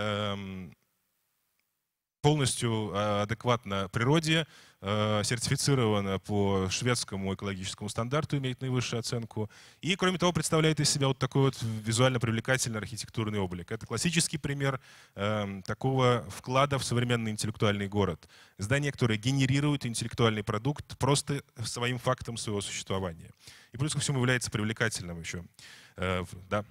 полностью адекватно природе, сертифицировано по шведскому экологическому стандарту, имеет наивысшую оценку. И, кроме того, представляет из себя вот такой вот визуально привлекательный архитектурный облик. Это классический пример такого вклада в современный интеллектуальный город. Здание, которое генерирует интеллектуальный продукт просто своим фактом своего существования. И плюс ко всему является привлекательным еще. Да.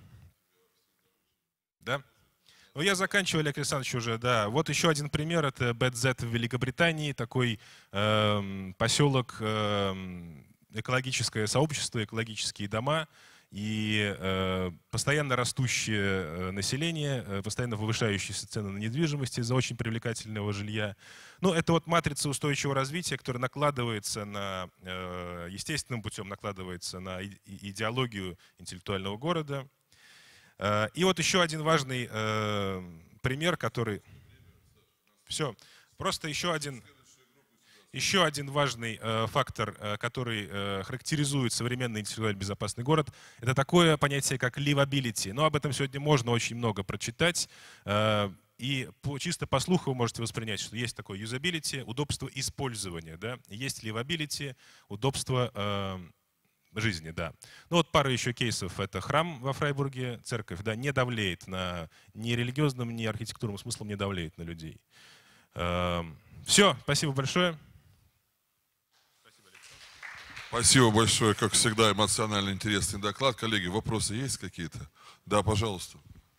Да. Ну, я заканчиваю, Олег Александрович, уже, да. Вот еще один пример, это Бэдзет в Великобритании, такой поселок, экологическое сообщество, экологические дома и постоянно растущее население, постоянно повышающиеся цены на недвижимость из-за очень привлекательного жилья. Ну, это вот матрица устойчивого развития, которая накладывается на, естественным путем накладывается на идеологию интеллектуального города. И вот еще один важный пример, который... Все. Просто еще один важный фактор, который характеризует современный интеллектуально безопасный город, это такое понятие, как livability. Но об этом сегодня можно очень много прочитать. И чисто по слуху вы можете воспринять, что есть такое usability, удобство использования. Да? Есть livability, удобство жизни, да. Ну вот пара еще кейсов. Это храм во Фрайбурге, церковь, да, не давлеет на ни религиозным, ни архитектурным смыслом, не давлеет на людей. Все, спасибо большое. Спасибо большое, как всегда, эмоционально интересный доклад. Коллеги, вопросы есть какие-то? Да, пожалуйста.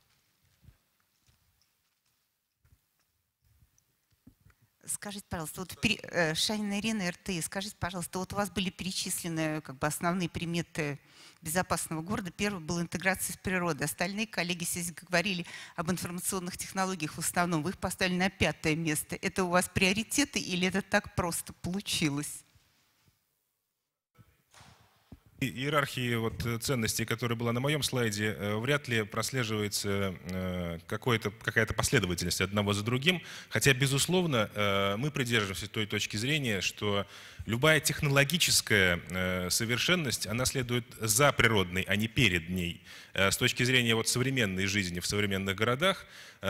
Скажите, пожалуйста, вот Шанина Ирина, РТ, скажите, пожалуйста, вот у вас были перечислены как бы основные приметы безопасного города. Первый был интеграция с природой. Остальные коллеги здесь говорили об информационных технологиях в основном. Вы их поставили на 5-е место. Это у вас приоритеты или это так просто получилось? Иерархии вот ценностей, которая была на моем слайде, вряд ли прослеживается какая-то последовательность одного за другим. Хотя, безусловно, мы придерживаемся той точки зрения, что любая технологическая совершенность, она следует за природной, а не перед ней. С точки зрения вот современной жизни в современных городах,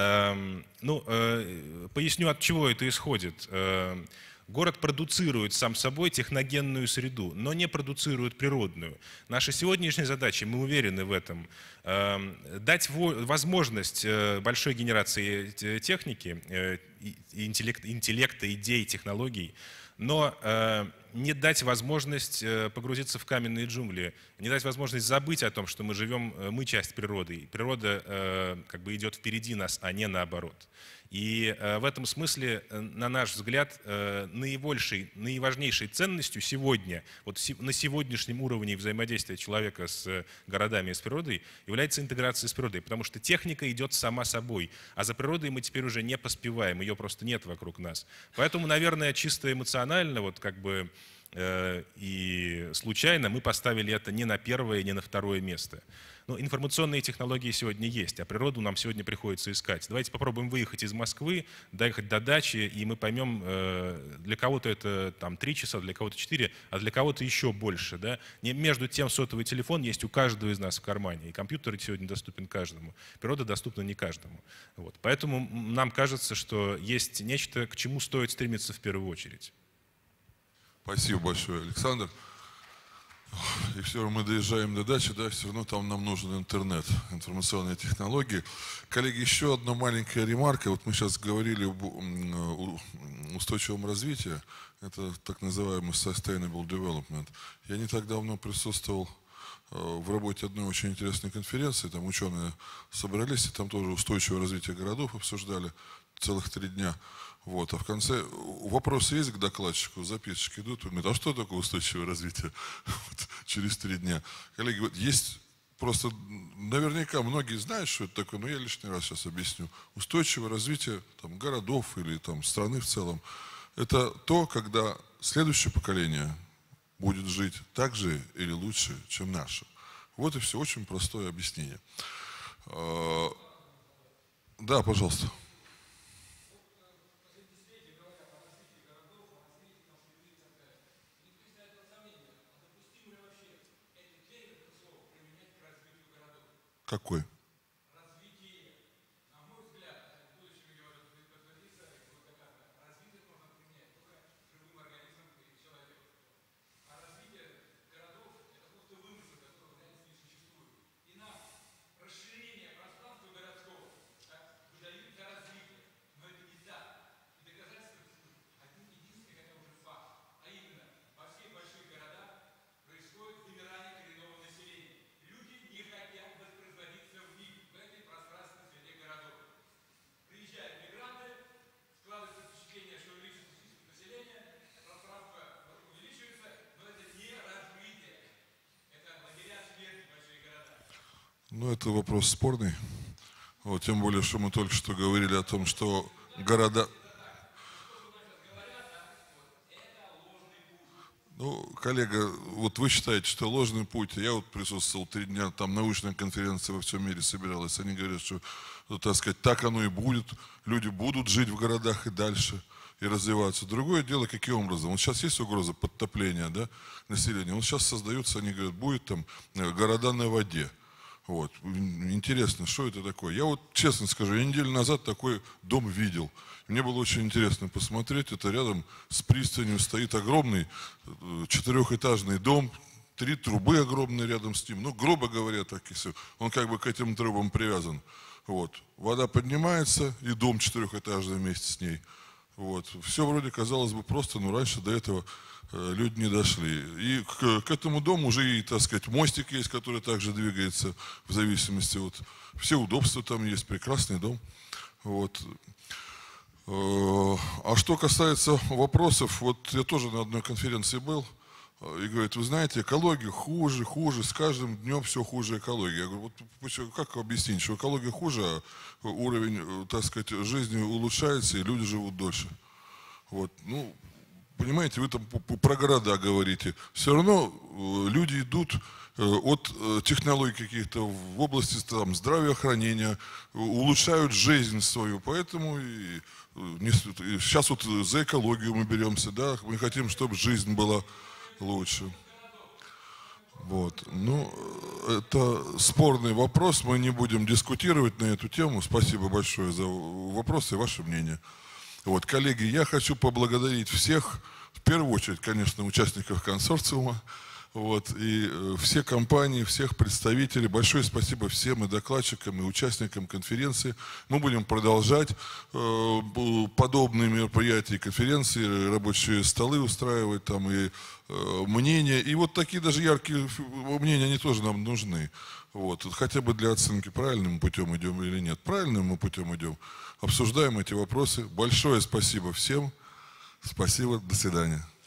поясню, от чего это исходит. Город продуцирует сам собой техногенную среду, но не продуцирует природную. Наша сегодняшняя задача, мы уверены в этом, дать возможность большой генерации техники, интеллекта, идей, технологий, но не дать возможность погрузиться в каменные джунгли, не дать возможность забыть о том, что мы живем, мы часть природы. Природа как бы идет впереди нас, а не наоборот. И в этом смысле, на наш взгляд, наиважнейшей ценностью сегодня, вот на сегодняшнем уровне взаимодействия человека с городами и с природой, является интеграция с природой, потому что техника идет сама собой, а за природой мы теперь уже не поспеваем, ее просто нет вокруг нас. Поэтому, наверное, чисто эмоционально, вот как бы и случайно мы поставили это не на первое, не на второе место. Но информационные технологии сегодня есть, а природу нам сегодня приходится искать. Давайте попробуем выехать из Москвы, доехать до дачи, и мы поймем, для кого-то это там 3 часа, для кого-то 4, а для кого-то еще больше. Да? Между тем сотовый телефон есть у каждого из нас в кармане, и компьютер сегодня доступен каждому. Природа доступна не каждому. Вот. Поэтому нам кажется, что есть нечто, к чему стоит стремиться в первую очередь. Спасибо большое, Александр. И все равно мы доезжаем до дачи, да, все равно там нам нужен интернет, информационные технологии. Коллеги, еще одна маленькая ремарка. Вот мы сейчас говорили об устойчивом развитии. Это так называемый sustainable development. Я не так давно присутствовал в работе одной очень интересной конференции. Там ученые собрались, и там тоже устойчивое развитие городов обсуждали целых 3 дня. Вот. А в конце вопросы есть к докладчику, записочки идут, он говорит, а что такое устойчивое развитие? Вот, через 3 дня. Коллеги, вот есть просто, наверняка многие знают, что это такое, но я лишний раз сейчас объясню. Устойчивое развитие там, городов или там, страны в целом, это то, когда следующее поколение будет жить так же или лучше, чем наше. Вот и все, очень простое объяснение. Да, пожалуйста. Какой? Ну, это вопрос спорный. Вот, тем более, что мы только что говорили о том, что города... Ну, коллега, вот вы считаете, что ложный путь. Я вот присутствовал 3 дня, там научная конференция во всем мире собиралась. Они говорят, что, ну, так сказать, так оно и будет. Люди будут жить в городах и дальше, и развиваться. Другое дело, каким образом. Вот сейчас есть угроза подтопления, да, населения. Вот сейчас создаются, они говорят, будет там города на воде. Вот. Интересно, что это такое? Я вот честно скажу, я неделю назад такой дом видел. Мне было очень интересно посмотреть. Это рядом с пристанью стоит огромный 4-этажный дом, 3 трубы огромные рядом с ним. Ну, грубо говоря, так и все. Он как бы к этим трубам привязан. Вот. Вода поднимается, и дом 4-этажный вместе с ней. Вот. Все вроде казалось бы просто, но раньше до этого люди не дошли. И к этому дому уже и, так сказать, мостик есть, который также двигается в зависимости от... Все удобства там есть, прекрасный дом. Вот. А что касается вопросов, вот я тоже на одной конференции был, и говорит, вы знаете, экология хуже, с каждым днем все хуже экология. Я говорю, вот как объяснить, что экология хуже, а уровень, так сказать, жизни улучшается, и люди живут дольше. Вот, ну, понимаете, вы там про города говорите. Все равно люди идут от технологий каких-то в области там, здравоохранения, улучшают жизнь свою. Поэтому и сейчас вот за экологию мы беремся, да, мы хотим, чтобы жизнь была лучше. Вот. Ну, это спорный вопрос, мы не будем дискутировать на эту тему. Спасибо большое за вопросы и ваше мнение. Вот, коллеги, я хочу поблагодарить всех, в первую очередь, конечно, участников консорциума, вот, и все компании, всех представителей. Большое спасибо всем и докладчикам, и участникам конференции. Мы будем продолжать подобные мероприятия, конференции, рабочие столы устраивать, там, и мнения. И вот такие даже яркие мнения, они тоже нам нужны. Вот, хотя бы для оценки, правильным путем идем или нет. Правильным мы путем идем. Обсуждаем эти вопросы. Большое спасибо всем. Спасибо. До свидания.